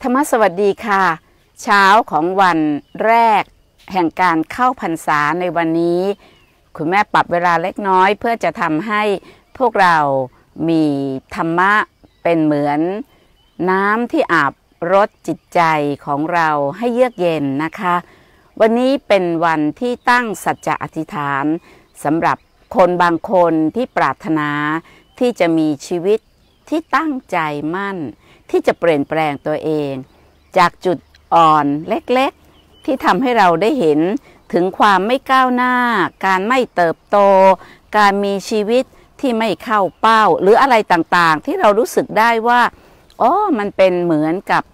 ธรรมสวัสดีค่ะเช้าของวันแรกแห่งการเข้าพรรษาในวันนี้คุณแม่ปรับเวลาเล็กน้อยเพื่อจะทำให้พวกเรามีธรรมะเป็นเหมือนน้ำที่อาบรดจิตใจของเราให้เยือกเย็นนะคะวันนี้เป็นวันที่ตั้งสัจจะอธิษฐานสำหรับคนบางคนที่ปรารถนาที่จะมีชีวิตที่ตั้งใจมั่นที่จะเปลี่ยนแปลงตัวเองจากจุดอ่อนเล็กๆที่ทำให้เราได้เห็นถึงความไม่ก้าวหน้าการไม่เติบโตการมีชีวิตที่ไม่เข้าเป้าหรืออะไรต่างๆที่เรารู้สึกได้ว่ามันเป็นเหมือนกับ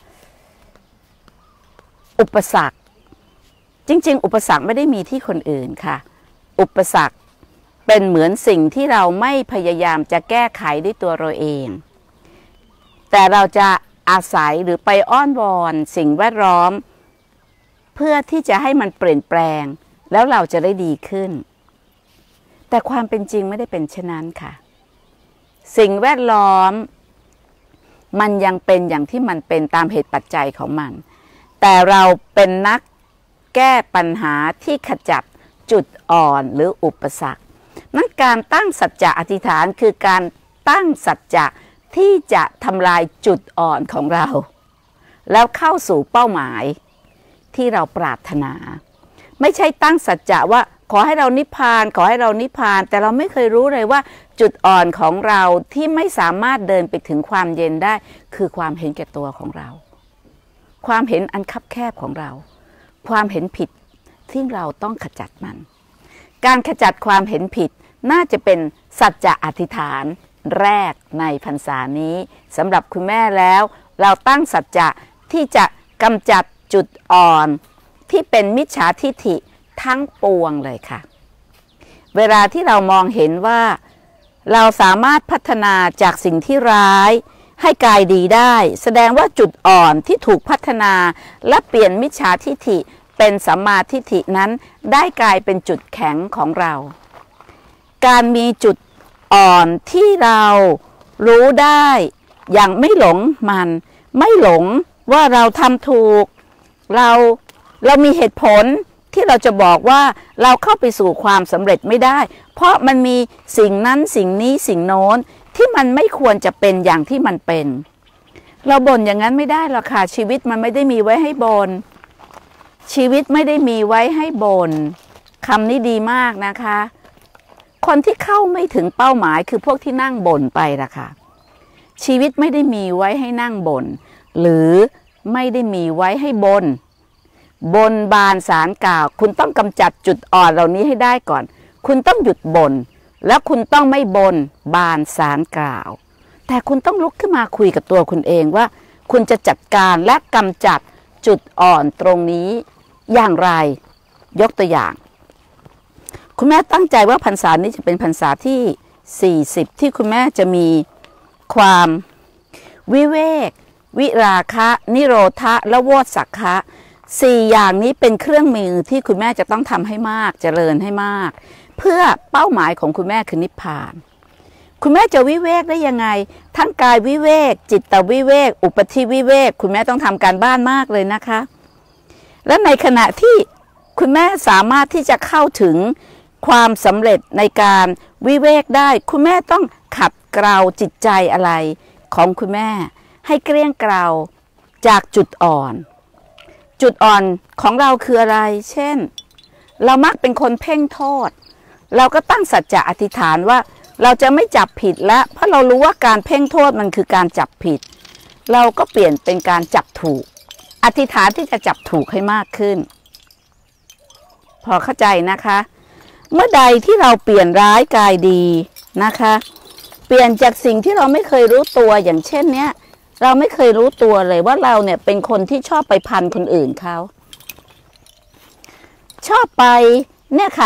อุปสรรคจริงๆอุปสรรคไม่ได้มีที่คนอื่นค่ะอุปสรรคเป็นเหมือนสิ่งที่เราไม่พยายามจะแก้ไขด้วยตัวเราเองแต่เราจะอาศัยหรือไปอ้อนวอนสิ่งแวดล้อมเพื่อที่จะให้มันเปลี่ยนแปลงแล้วเราจะได้ดีขึ้นแต่ความเป็นจริงไม่ได้เป็นเช่นนั้นค่ะสิ่งแวดล้อมมันยังเป็นอย่างที่มันเป็นตามเหตุปัจจัยของมันแต่เราเป็นนักแก้ปัญหาที่ขจัดจุดอ่อนหรืออุปสรรคนั้นการตั้งสัจจะอธิษฐานคือการตั้งสัจจะที่จะทำลายจุดอ่อนของเราแล้วเข้าสู่เป้าหมายที่เราปรารถนาไม่ใช่ตั้งสัจจะว่าขอให้เรานิพพานขอให้เรานิพพานแต่เราไม่เคยรู้เลยว่าจุดอ่อนของเราที่ไม่สามารถเดินไปถึงความเย็นได้คือความเห็นแก่ตัวของเราความเห็นอันคับแคบของเราความเห็นผิดที่เราต้องขจัดมันการขจัดความเห็นผิดน่าจะเป็นสัจจะอธิษฐานแรกในพรรษานี้สำหรับคุณแม่แล้วเราตั้งสัจจะที่จะกำจัดจุดอ่อนที่เป็นมิจฉาทิฐิทั้งปวงเลยค่ะเวลาที่เรามองเห็นว่าเราสามารถพัฒนาจากสิ่งที่ร้ายให้กายดีได้แสดงว่าจุดอ่อนที่ถูกพัฒนาและเปลี่ยนมิจฉาทิฐิเป็นสัมมาทิฏฐินั้นได้กลายเป็นจุดแข็งของเราการมีจุดอ่อนที่เรารู้ได้อย่างไม่หลงมันไม่หลงว่าเราทำถูกเรามีเหตุผลที่เราจะบอกว่าเราเข้าไปสู่ความสำเร็จไม่ได้เพราะมันมีสิ่งนั้นสิ่งนี้สิ่งโน้นที่มันไม่ควรจะเป็นอย่างที่มันเป็นเราบ่นอย่างนั้นไม่ได้หรอกค่ะชีวิตมันไม่ได้มีไว้ให้บ่นชีวิตไม่ได้มีไว้ให้บ่นคำนี้ดีมากนะคะคนที่เข้าไม่ถึงเป้าหมายคือพวกที่นั่งบ่นไปล่ะค่ะชีวิตไม่ได้มีไว้ให้นั่งบ่นหรือไม่ได้มีไว้ให้บ่นบานสารกล่าวคุณต้องกำจัดจุดอ่อนเหล่านี้ให้ได้ก่อนคุณต้องหยุดบ่นแล้วคุณต้องไม่บ่นบานสารกล่าวแต่คุณต้องลุกขึ้นมาคุยกับตัวคุณเองว่าคุณจะจัดการและกำจัดจุดอ่อนตรงนี้อย่างไรยกตัวอย่างคุณแม่ตั้งใจว่าพรรษานี้จะเป็นพรรษาที่40ที่คุณแม่จะมีความวิเวกวิราคะนิโรธะและโวสักขะ4อย่างนี้เป็นเครื่องมือที่คุณแม่จะต้องทำให้มากเจริญให้มากเพื่อเป้าหมายของคุณแม่คือนิพพานคุณแม่จะวิเวกได้ยังไงทั้งกายวิเวกจิตวิเวกอุปธิวิเวกคุณแม่ต้องทำการบ้านมากเลยนะคะและในขณะที่คุณแม่สามารถที่จะเข้าถึงความสำเร็จในการวิเวกได้คุณแม่ต้องขัดเกลาจิตใจอะไรของคุณแม่ให้เกลี้ยงเกลาจากจุดอ่อนของเราคืออะไรเช่นเรามักเป็นคนเพ่งโทษเราก็ตั้งสัจจะอธิษฐานว่าเราจะไม่จับผิดแล้วเพราะเรารู้ว่าการเพ่งโทษมันคือการจับผิดเราก็เปลี่ยนเป็นการจับถูกอธิษฐานที่จะจับถูกให้มากขึ้นพอเข้าใจนะคะเมื่อใดที่เราเปลี่ยนร้ายกายดีนะคะเปลี่ยนจากสิ่งที่เราไม่เคยรู้ตัวอย่างเช่นเนี้ยเราไม่เคยรู้ตัวเลยว่าเราเนี่ยเป็นคนที่ชอบไปพันคนอื่นเขาชอบไปเนี่ยค่ะ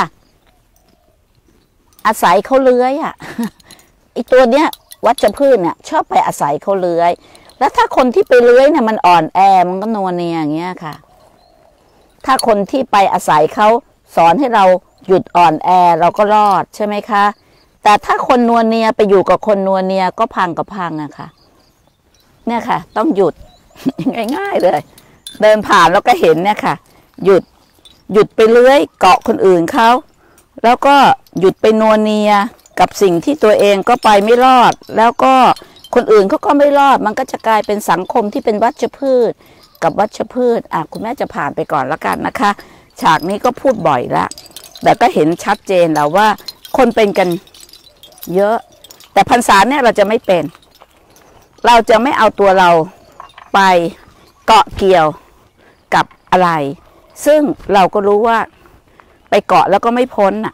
อาศัยเขาเลื้อยอ่ะไอตัวเนี้ยวัชพืชเนี่ยชอบไปอาศัยเขาเลื้อยแล้วถ้าคนที่ไปเลื้อยเนี่ยมันอ่อนแอมันก็นัวเนียอย่างเงี้ยค่ะถ้าคนที่ไปอาศัยเขาสอนให้เราหยุดอ่อนแอเราก็รอดใช่ไหมคะแต่ถ้าคนนัวเนียไปอยู่กับคนนัวเนียก็พังกับพังอะค่ะเนี่ยค่ะต้องหยุดง่ายๆเลยเดินผ่านแล้วก็เห็นเนี่ยค่ะหยุดไปเลื้อยเกาะคนอื่นเขาแล้วก็หยุดไปนัวเนียกับสิ่งที่ตัวเองก็ไปไม่รอดแล้วก็คนอื่นเขาก็ไม่รอดมันก็จะกลายเป็นสังคมที่เป็นวัชพืชกับวัชพืชคุณแม่จะผ่านไปก่อนแล้วกันนะคะฉากนี้ก็พูดบ่อยละแต่ก็เห็นชัดเจนแล้วว่าคนเป็นกันเยอะแต่พรรษาเนี่ยเราจะไม่เป็นเราจะไม่เอาตัวเราไปเกาะเกี่ยวกับอะไรซึ่งเราก็รู้ว่าไปเกาะแล้วก็ไม่พ้นน่ะ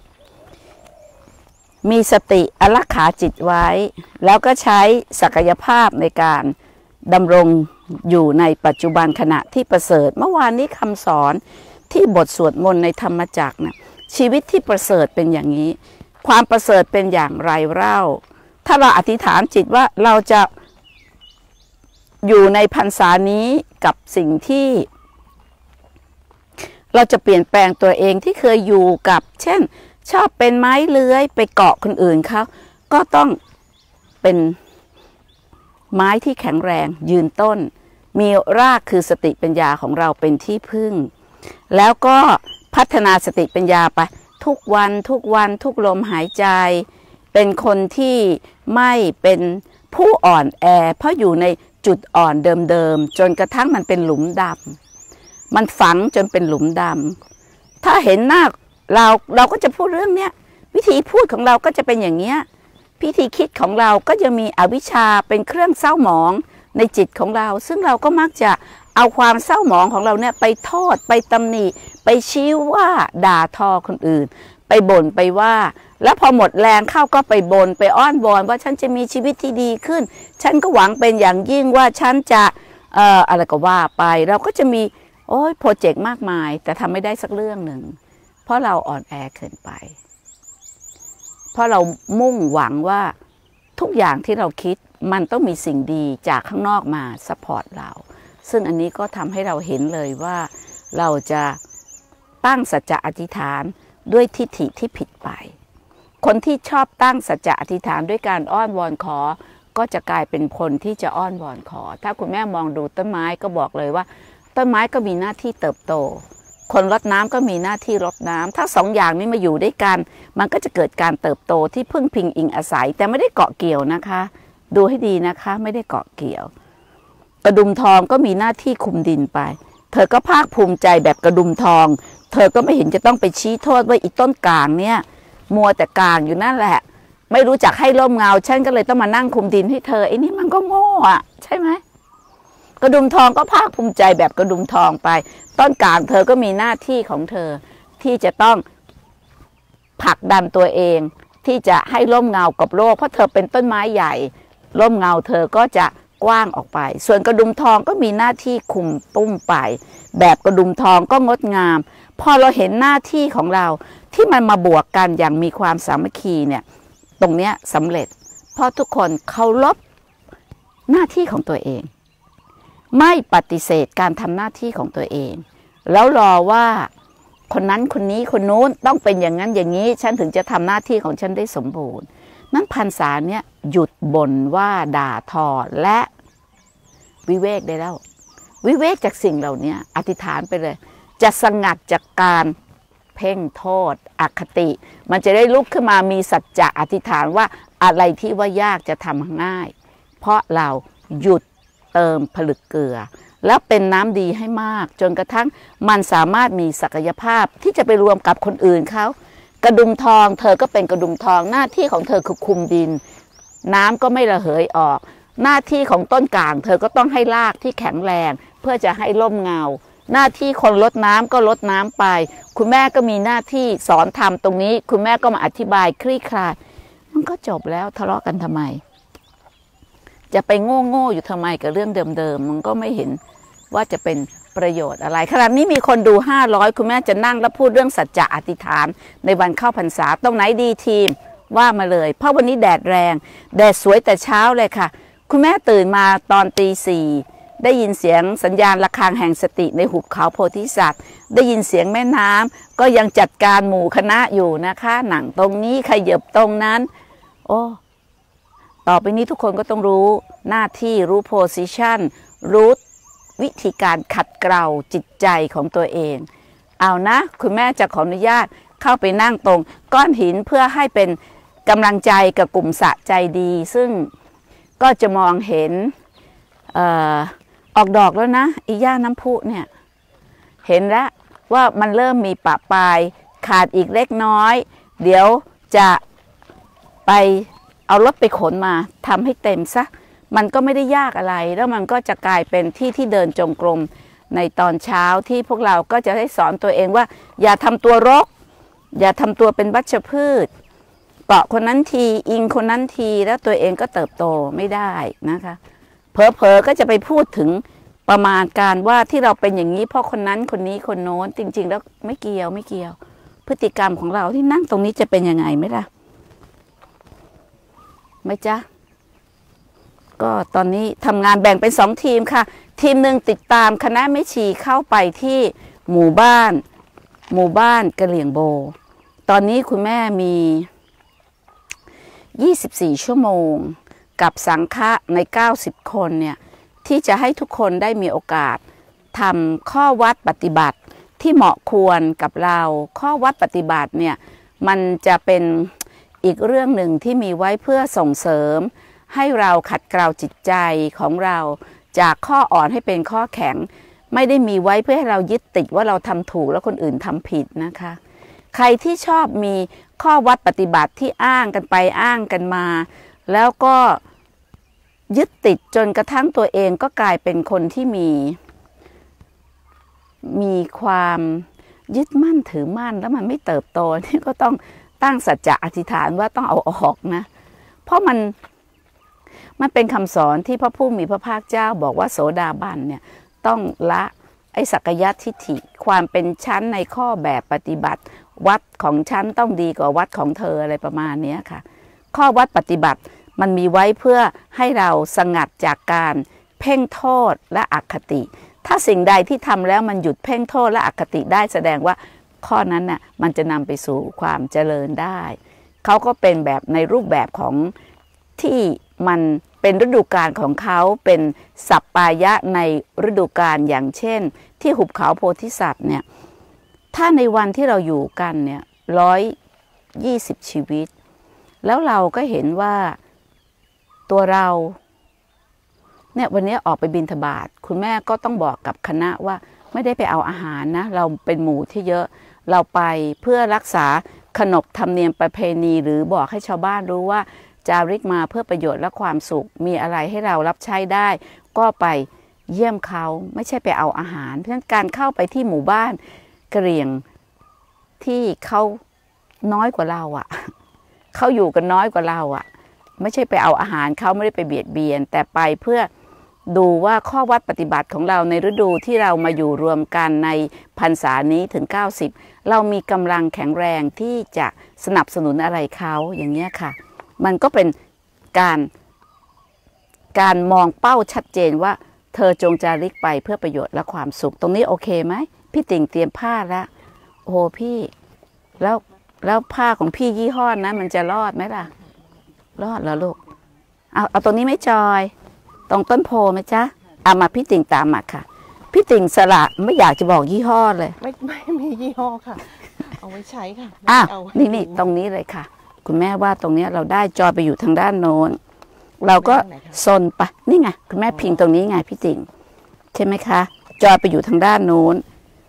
มีสติอารักขาจิตไว้แล้วก็ใช้ศักยภาพในการดำรงอยู่ในปัจจุบันขณะที่ประเสริฐเมื่อวานนี้คำสอนที่บทสวดมนต์ในธรรมจักรเนี่ยชีวิตที่ประเสริฐเป็นอย่างนี้ความประเสริฐเป็นอย่างไรเล่าถ้าเราอธิษฐานจิตว่าเราจะอยู่ในพรรษานี้กับสิ่งที่เราจะเปลี่ยนแปลงตัวเองที่เคยอยู่กับเช่นชอบเป็นไม้เลื้อยไปเกาะคนอื่นเขาก็ต้องเป็นไม้ที่แข็งแรงยืนต้นมีรากคือสติปัญญาของเราเป็นที่พึ่งแล้วก็พัฒนาสติปัญญาไปทุกวันทุกลมหายใจเป็นคนที่ไม่เป็นผู้อ่อนแอเพราะอยู่ในจุดอ่อนเดิมๆจนกระทั่งมันเป็นหลุมดำมันฝังจนเป็นหลุมดำถ้าเห็นหน้าเราก็จะพูดเรื่องเนี้ยวิธีพูดของเราก็จะเป็นอย่างเนี้ยพิธีคิดของเราก็จะมีอวิชชาเป็นเครื่องเศร้าหมองในจิตของเราซึ่งเราก็มักจะเอาความเศร้าหมองของเราเนี่ยไปโทษไปตำหนิไปชี้ว่าด่าทอคนอื่นไปบ่นไปว่าแล้วพอหมดแรงเข้าก็ไปบ่นไปอ้อนวอนว่าฉันจะมีชีวิตที่ดีขึ้นฉันก็หวังเป็นอย่างยิ่งว่าฉันจะอะไรก็ว่าไปเราก็จะมีโปรเจกต์มากมายแต่ทำไม่ได้สักเรื่องหนึ่งเพราะเราอ่อนแอเกินไปเพราะเรามุ่งหวังว่าทุกอย่างที่เราคิดมันต้องมีสิ่งดีจากข้างนอกมาซัพพอร์ตเราซึ่งอันนี้ก็ทำให้เราเห็นเลยว่าเราจะตั้งสัจจะอธิษฐานด้วยทิฏฐิที่ผิดไปคนที่ชอบตั้งสัจจะอธิษฐานด้วยการอ้อนวอนขอก็จะกลายเป็นคนที่จะอ้อนวอนขอถ้าคุณแม่มองดูต้นไม้ก็บอกเลยว่าต้นไม้ก็มีหน้าที่เติบโตคนรดน้ำก็มีหน้าที่รดน้ำถ้าสองอย่างนี้มาอยู่ด้วยกันมันก็จะเกิดการเติบโตที่พึ่งพิงอิงอาศัยแต่ไม่ได้เกาะเกี่ยวนะคะดูให้ดีนะคะไม่ได้เกาะเกี่ยวกระดุมทองก็มีหน้าที่คุมดินไปเธอก็ภาคภูมิใจแบบกระดุมทองเธอก็ไม่เห็นจะต้องไปชี้โทษว่าอีต้นกลางเนี่ยมัวแต่กลางอยู่นั่นแหละไม่รู้จักให้ร่มเงาฉันก็เลยต้องมานั่งคุมดินให้เธอไอ้นี่มันก็โง่อะใช่ไหมกระดุมทองก็ภาคภูมิใจแบบกระดุมทองไปต้นกลางเธอก็มีหน้าที่ของเธอที่จะต้องผลักดันตัวเองที่จะให้ร่มเงากับโลกเพราะเธอเป็นต้นไม้ใหญ่ร่มเงาเธอก็จะกว้างออกไปส่วนกระดุมทองก็มีหน้าที่คุมตุ้มไปแบบกระดุมทองก็งดงามพอเราเห็นหน้าที่ของเราที่มันมาบวกกันอย่างมีความสามัคคีเนี่ยตรงเนี้ยสำเร็จเพราะทุกคนเคารพหน้าที่ของตัวเองไม่ปฏิเสธการทำหน้าที่ของตัวเองแล้วรอว่าคนนั้นคนนี้คนนู้นต้องเป็นอย่างนั้นอย่างนี้ฉันถึงจะทำหน้าที่ของฉันได้สมบูรณ์นั้นพรรษาเนี่ยหยุดบ่นว่าด่าทอและวิเวกได้แล้ววิเวกจากสิ่งเหล่านี้อธิษฐานไปเลยจะสงัดจากการเพ่งโทษอคติมันจะได้ลุกขึ้นมามีสัจจะอธิษฐานว่าอะไรที่ว่ายากจะทำง่ายเพราะเราหยุดเติมผลึกเกลือแล้วเป็นน้ำดีให้มากจนกระทั่งมันสามารถมีศักยภาพที่จะไปรวมกับคนอื่นเขากระดุมทองเธอก็เป็นกระดุมทองหน้าที่ของเธอคือคุมดินน้ำก็ไม่ระเหยออกหน้าที่ของต้นกลางเธอก็ต้องให้รากที่แข็งแรงเพื่อจะให้ร่มเงาหน้าที่คนรดน้ำก็รดน้ำไปคุณแม่ก็มีหน้าที่สอนทำตรงนี้คุณแม่ก็มาอธิบายคลี่คลายมันก็จบแล้วทะเลาะกันทำไมจะไปโง่อยู่ทำไมกับเรื่องเดิมๆมันก็ไม่เห็นว่าจะเป็นประโยชน์อะไรขณะนี้มีคนดู500คุณแม่จะนั่งแล้วพูดเรื่องสัจจะอธิษฐานในวันเข้าพรรษาตรงไหนดีทีมว่ามาเลยเพราะวันนี้แดดแรงแดดสวยแต่เช้าเลยค่ะคุณแม่ตื่นมาตอนตี 4ได้ยินเสียงสัญญาณระฆังแห่งสติในหุบเขาโพธิสัตว์ได้ยินเสียงแม่น้ำก็ยังจัดการหมู่คณะอยู่นะคะหนังตรงนี้ขยับตรงนั้นต่อไปนี้ทุกคนก็ต้องรู้หน้าที่รู้โพสิชันรู้วิธีการขัดเกลาจิตใจของตัวเองเอานะคุณแม่จะขออนุญาตเข้าไปนั่งตรงก้อนหินเพื่อให้เป็นกำลังใจกับกลุ่มสะใจดีซึ่งก็จะมองเห็นออกดอกแล้วนะอีย่าน้ำพุเนี่ยเห็นแล้วว่ามันเริ่มมีปะปลายขาดอีกเล็กน้อยเดี๋ยวจะไปเอารถไปขนมาทำให้เต็มซะมันก็ไม่ได้ยากอะไรแล้วมันก็จะกลายเป็นที่เดินจงกรมในตอนเช้าที่พวกเราก็จะได้สอนตัวเองว่าอย่าทำตัวรกอย่าทำตัวเป็นวัชพืชเกาะคนนั้นทีอิงคนนั้นทีแล้วตัวเองก็เติบโตไม่ได้นะคะเผลอๆก็จะไปพูดถึงประมาณการว่าที่เราเป็นอย่างนี้เพราะคนนั้นคนนี้คนโน้นจริงๆแล้วไม่เกี่ยวพฤติกรรมของเราที่นั่งตรงนี้จะเป็นยังไงไหมล่ะไม่จ๊ะก็ตอนนี้ทำงานแบ่งเป็น2 ทีมค่ะทีมหนึ่งติดตามคณะแม่ชีเข้าไปที่หมู่บ้านกะเหลี่ยงโบตอนนี้คุณแม่มี24 ชั่วโมงกับสังฆะใน90 คนเนี่ยที่จะให้ทุกคนได้มีโอกาสทำข้อวัดปฏิบัติที่เหมาะควรกับเราข้อวัดปฏิบัติเนี่ยมันจะเป็นอีกเรื่องหนึ่งที่มีไว้เพื่อส่งเสริมให้เราขัดเกลาจิตใจของเราจากข้ออ่อนให้เป็นข้อแข็งไม่ได้มีไว้เพื่อให้เรายึดติดว่าเราทำถูกแล้วคนอื่นทำผิดนะคะใครที่ชอบมีข้อวัดปฏิบัติที่อ้างกันไปอ้างกันมาแล้วก็ยึดติดจนกระทั่งตัวเองก็กลายเป็นคนที่มีความยึดมั่นถือมั่นแล้วมันไม่เติบโตนี่ก็ต้องตั้งสัจจะอธิษฐานว่าต้องเอาออกนะเพราะมันเป็นคำสอนที่พระผู้มีพระภาคเจ้าบอกว่าโสดาบันเนี่ยต้องละไอ้สักยทิฏฐิความเป็นชั้นในข้อแบบปฏิบัติวัดของชั้นต้องดีกว่าวัดของเธออะไรประมาณนี้ค่ะข้อวัดปฏิบัติมันมีไว้เพื่อให้เราสงัดจากการเพ่งโทษและอคติถ้าสิ่งใดที่ทำแล้วมันหยุดเพ่งโทษและอคติได้แสดงว่าข้อนั้นน่ะมันจะนำไปสู่ความเจริญได้เขาก็เป็นแบบในรูปแบบของที่มันเป็นฤดูกาลของเขาเป็นสัปปายะในฤดูกาลอย่างเช่นที่หุบเขาโพธิสัตว์เนี่ยถ้าในวันที่เราอยู่กันเนี่ย120 ชีวิตแล้วเราก็เห็นว่าตัวเราเนี่ยวันนี้ออกไปบิณฑบาตคุณแม่ก็ต้องบอกกับคณะว่าไม่ได้ไปเอาอาหารนะเราเป็นหมู่ที่เยอะเราไปเพื่อรักษาขนบธรรมเนียมประเพณีหรือบอกให้ชาวบ้านรู้ว่าจาริกมาเพื่อประโยชน์และความสุขมีอะไรให้เรารับใช้ได้ก็ไปเยี่ยมเขาไม่ใช่ไปเอาอาหารเพราะฉะนั้นการเข้าไปที่หมู่บ้านกะเหรี่ยงที่เขาน้อยกว่าเราอ่ะเขาอยู่กันน้อยกว่าเราอ่ะไม่ใช่ไปเอาอาหารเขาไม่ได้ไปเบียดเบียนแต่ไปเพื่อดูว่าข้อวัดปฏิบัติของเราในฤดูที่เรามาอยู่รวมกันในพรรษานี้ถึง90เรามีกำลังแข็งแรงที่จะสนับสนุนอะไรเขาอย่างนี้ค่ะมันก็เป็นการมองเป้าชัดเจนว่าเธอจงจาริกไปเพื่อประโยชน์และความสุขตรงนี้โอเคไหมพี่ติ่งเตรียมผ้าแล้วโอ้พี่แล้วผ้าของพี่ยี่ห้อนั้นมันจะรอดไหมล่ะรอดแล้วลูกเอาตรงนี้ไม่จอยตรงต้นโพไหมจ๊ะเอามาพี่ติ่งตามมาค่ะพี่ติ่งสละไม่อยากจะบอกยี่ห้อเลยไม่มียี่ห้อค่ะเอาไว้ใช้ค่ะนี่ตรงนี้เลยค่ะคุณแม่ว่าตรงนี้เราได้จอยไปอยู่ทางด้านโน้นเราก็ซนไปนี่ไงคุณแม่พิงตรงนี้ไงพี่ติ่งใช่ไหมคะจอยไปอยู่ทางด้านโน้น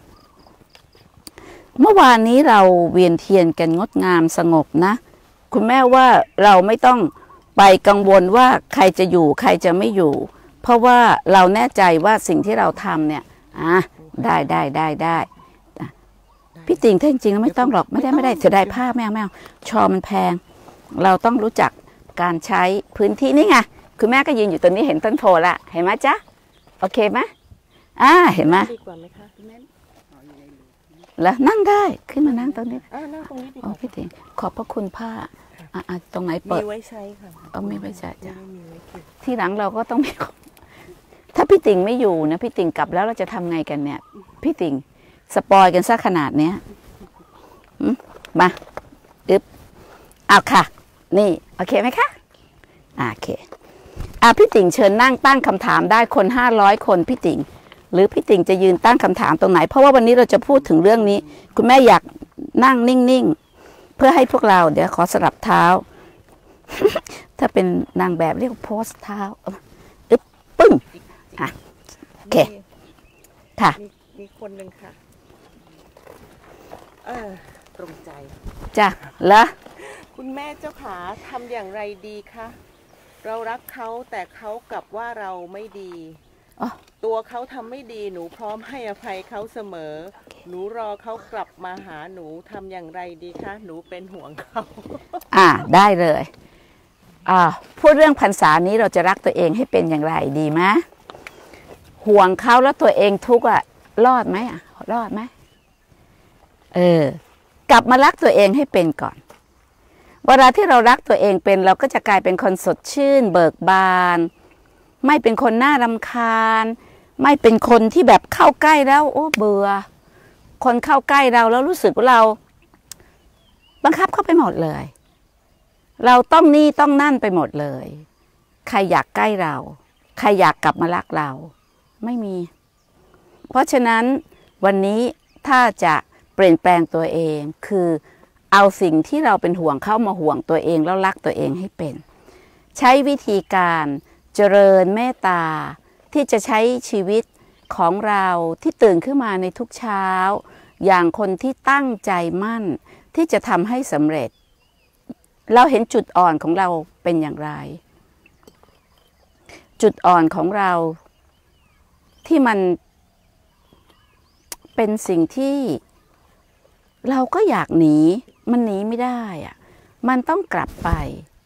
เมื่อวานนี้เราเวียนเทียนกันงดงามสงบนะคุณแม่ว่าเราไม่ต้องไปกังวลว่าใครจะอยู่ใครจะไม่อยู่เพราะว่าเราแน่ใจว่าสิ่งที่เราทำเนี่ยได้พี่ติ่งถ้าจริงๆแล้วไม่ต้องหรอกไม่ได้จะได้ผ้าแมวชอมันแพงเราต้องรู้จักการใช้พื้นที่นี่ไงคุณแม่ก็ยืนอยู่ตรงนี้เห็นต้นโพละเห็นไหมจ๊ะโอเคไหมเห็นไหมดีกว่าไหมคะคุณแม่แล้วนั่งได้ขึ้นมานั่งตรงนี้นั่งตรงนี้ดีกว่าโอ้พี่ติ่งขอบพระคุณผ้าตรงไหนเปิดมีไว้ใช้ค่ะมีไว้ใช้จ้ะที่หลังเราก็ต้องมีถ้าพี่ติ่งไม่อยู่นะพี่ติ่งกลับแล้วเราจะทำไงกันเนี่ยพี่ติ่งสปอยกันซะขนาดเนี้ยมาเอาค่ะนี่โอเคไหมคะโอเคพี่ติ่งเชิญนั่งตั้งคำถามได้คน500คนพี่ติ่งหรือพี่ติ่งจะยืนตั้งคำถามตรงไหนเพราะว่าวันนี้เราจะพูดถึงเรื่องนี้คุณแม่อยากนั่งนิ่งๆเพื่อให้พวกเราเดี๋ยวขอสลับเท้า ถ้าเป็นนางแบบเรียกโพสเท้าอึ๊บปึ้งอ่ะโอเคค่ะมีคนหนึ่งค่ะตรงใจจ้ะแล้วคุณแม่เจ้าขาทำอย่างไรดีคะเรารักเขาแต่เขากลับว่าเราไม่ดีตัวเขาทำไม่ดีหนูพร้อมให้อภัยเขาเสมอหนูรอเขากลับมาหาหนูทำอย่างไรดีคะหนูเป็นห่วงเขาได้เลยพูดเรื่องพรรษานี้เราจะรักตัวเองให้เป็นอย่างไรดีไหมห่วงเขาแล้วตัวเองทุกข์รอดไหมรอดไหมกลับมารักตัวเองให้เป็นก่อนเวลาที่เรารักตัวเองเป็นเราก็จะกลายเป็นคนสดชื่นเบิกบานไม่เป็นคนน่ารำคาญไม่เป็นคนที่แบบเข้าใกล้แล้วโอ้เบื่อคนเข้าใกล้เราแล้วรู้สึกว่าเราบังคับเข้าไปหมดเลยเราต้องนี่ต้องนั่นไปหมดเลยใครอยากใกล้เราใครอยากกลับมารักเราไม่มีเพราะฉะนั้นวันนี้ถ้าจะเปลี่ยนแปลงตัวเองคือเอาสิ่งที่เราเป็นห่วงเข้ามาห่วงตัวเองแล้วรักตัวเองให้เป็นใช้วิธีการเจริญเมตตาที่จะใช้ชีวิตของเราที่ตื่นขึ้นมาในทุกเช้าอย่างคนที่ตั้งใจมั่นที่จะทำให้สำเร็จเราเห็นจุดอ่อนของเราเป็นอย่างไรจุดอ่อนของเราที่มันเป็นสิ่งที่เราก็อยากหนีมันหนีไม่ได้มันต้องกลับไป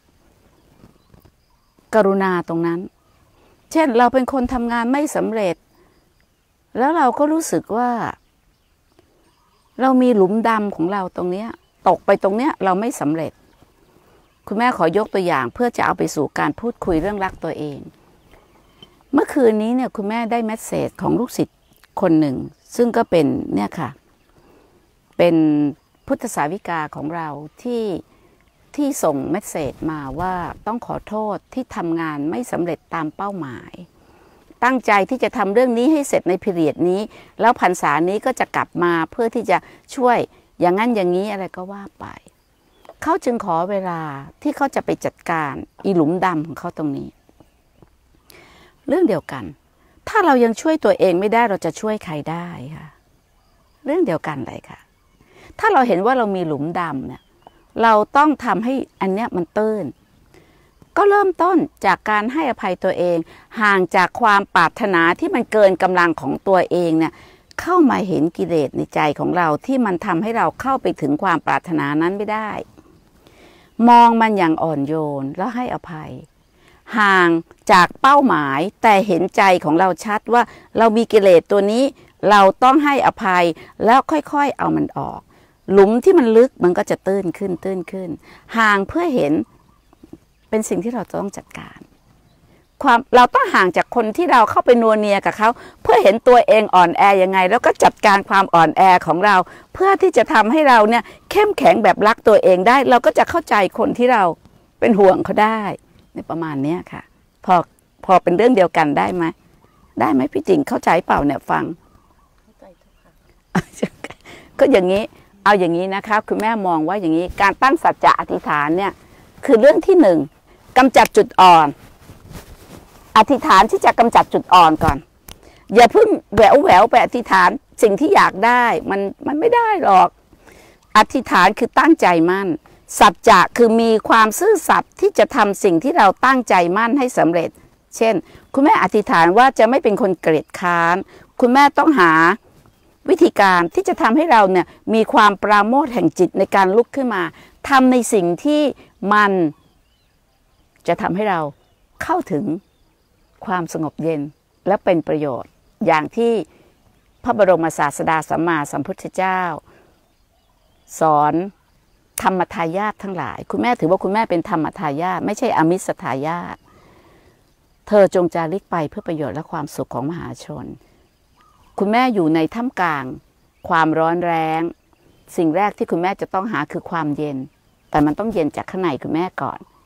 กรุณาตรงนั้นเช่นเราเป็นคนทำงานไม่สำเร็จแล้วเราก็รู้สึกว่าเรามีหลุมดำของเราตรงนี้ตกไปตรงเนี้ยเราไม่สำเร็จคุณแม่ขอยกตัวอย่างเพื่อจะเอาไปสู่การพูดคุยเรื่องรักตัวเองเมื่อคืนนี้เนี่ยคุณแม่ได้เมสเสจของลูกศิษย์คนหนึ่งซึ่งก็เป็นเนี่ยค่ะเป็นพุทธสาวิกาของเราที่ส่งเมสเสจมาว่าต้องขอโทษที่ทำงานไม่สำเร็จตามเป้าหมายตั้งใจที่จะทำเรื่องนี้ให้เสร็จในพีเรียดนี้แล้วพรรษานี้ก็จะกลับมาเพื่อที่จะช่วยอย่างนั้นอย่างนี้อะไรก็ว่าไปเขาจึงขอเวลาที่เขาจะไปจัดการอีหลุมดำของเขาตรงนี้เรื่องเดียวกันถ้าเรายังช่วยตัวเองไม่ได้เราจะช่วยใครได้ค่ะเรื่องเดียวกันเลยค่ะถ้าเราเห็นว่าเรามีหลุมดำเนี่ยเราต้องทำให้อันเนี้ยมันตื้นก็เริ่มต้นจากการให้อภัยตัวเองห่างจากความปรารถนาที่มันเกินกำลังของตัวเองเนี่ยเข้ามาเห็นกิเลสในใจของเราที่มันทำให้เราเข้าไปถึงความปรารถนานั้นไม่ได้มองมันอย่างอ่อนโยนแล้วให้อภัยห่างจากเป้าหมายแต่เห็นใจของเราชัดว่าเรามีกิเลสตัวนี้เราต้องให้อภัยแล้วค่อยๆเอามันออกหลุมที่มันลึกมันก็จะตื้นขึ้นตื้นขึ้นห่างเพื่อเห็นเป็นสิ่งที่เราต้องจัดการเราต้องห่างจากคนที่เราเข้าไปนัวเนียกับเขาเพื่อเห็นตัวเองอ่อนแอยังไงแล้วก็จัดการความอ่อนแอของเราเพื่อที่จะทำให้เราเนี่ยเข้มแข็งแบบรักตัวเองได้เราก็จะเข้าใจคนที่เราเป็นห่วงเขาได้ในประมาณนี้ค่ะพอเป็นเรื่องเดียวกันได้ไหมพี่จิงเข้าใจเปล่าเนี่ยฟังเข้าใจทุกค่ะก็อย่างนี้เอาอย่างนี้นะคะคุณแม่มองว่าอย่างนี้การตั้งสัจจะอธิษฐานเนี่ยคือเรื่องที่หนึ่งกำจัดจุดอ่อนอธิษฐานที่จะกำจัดจุดอ่อนก่อนอย่าเพิ่งแหววไปอธิษฐานสิ่งที่อยากได้มันไม่ได้หรอกอธิษฐานคือตั้งใจมั่นสัจจะคือมีความซื่อสัตย์ที่จะทำสิ่งที่เราตั้งใจมั่นให้สำเร็จเช่นคุณแม่อธิษฐานว่าจะไม่เป็นคนเกลียดค้านคุณแม่ต้องหาวิธีการที่จะทำให้เราเนี่ยมีความปราโมทย์แห่งจิตในการลุกขึ้นมาทำในสิ่งที่มันจะทำให้เราเข้าถึงความสงบเย็นและเป็นประโยชน์อย่างที่พระบรมศาสดาสัมมาสัมพุทธเจ้าสอนธรรมทายาททั้งหลายคุณแม่ถือว่าคุณแม่เป็นธรรมทายาทไม่ใช่อมิสทายาทเธอจงจาริกไปเพื่อประโยชน์และความสุขของมหาชนคุณแม่อยู่ในท่ามกลางความร้อนแรงสิ่งแรกที่คุณแม่จะต้องหาคือความเย็นแต่มันต้องเย็นจากข้างในคุณแม่ก่อน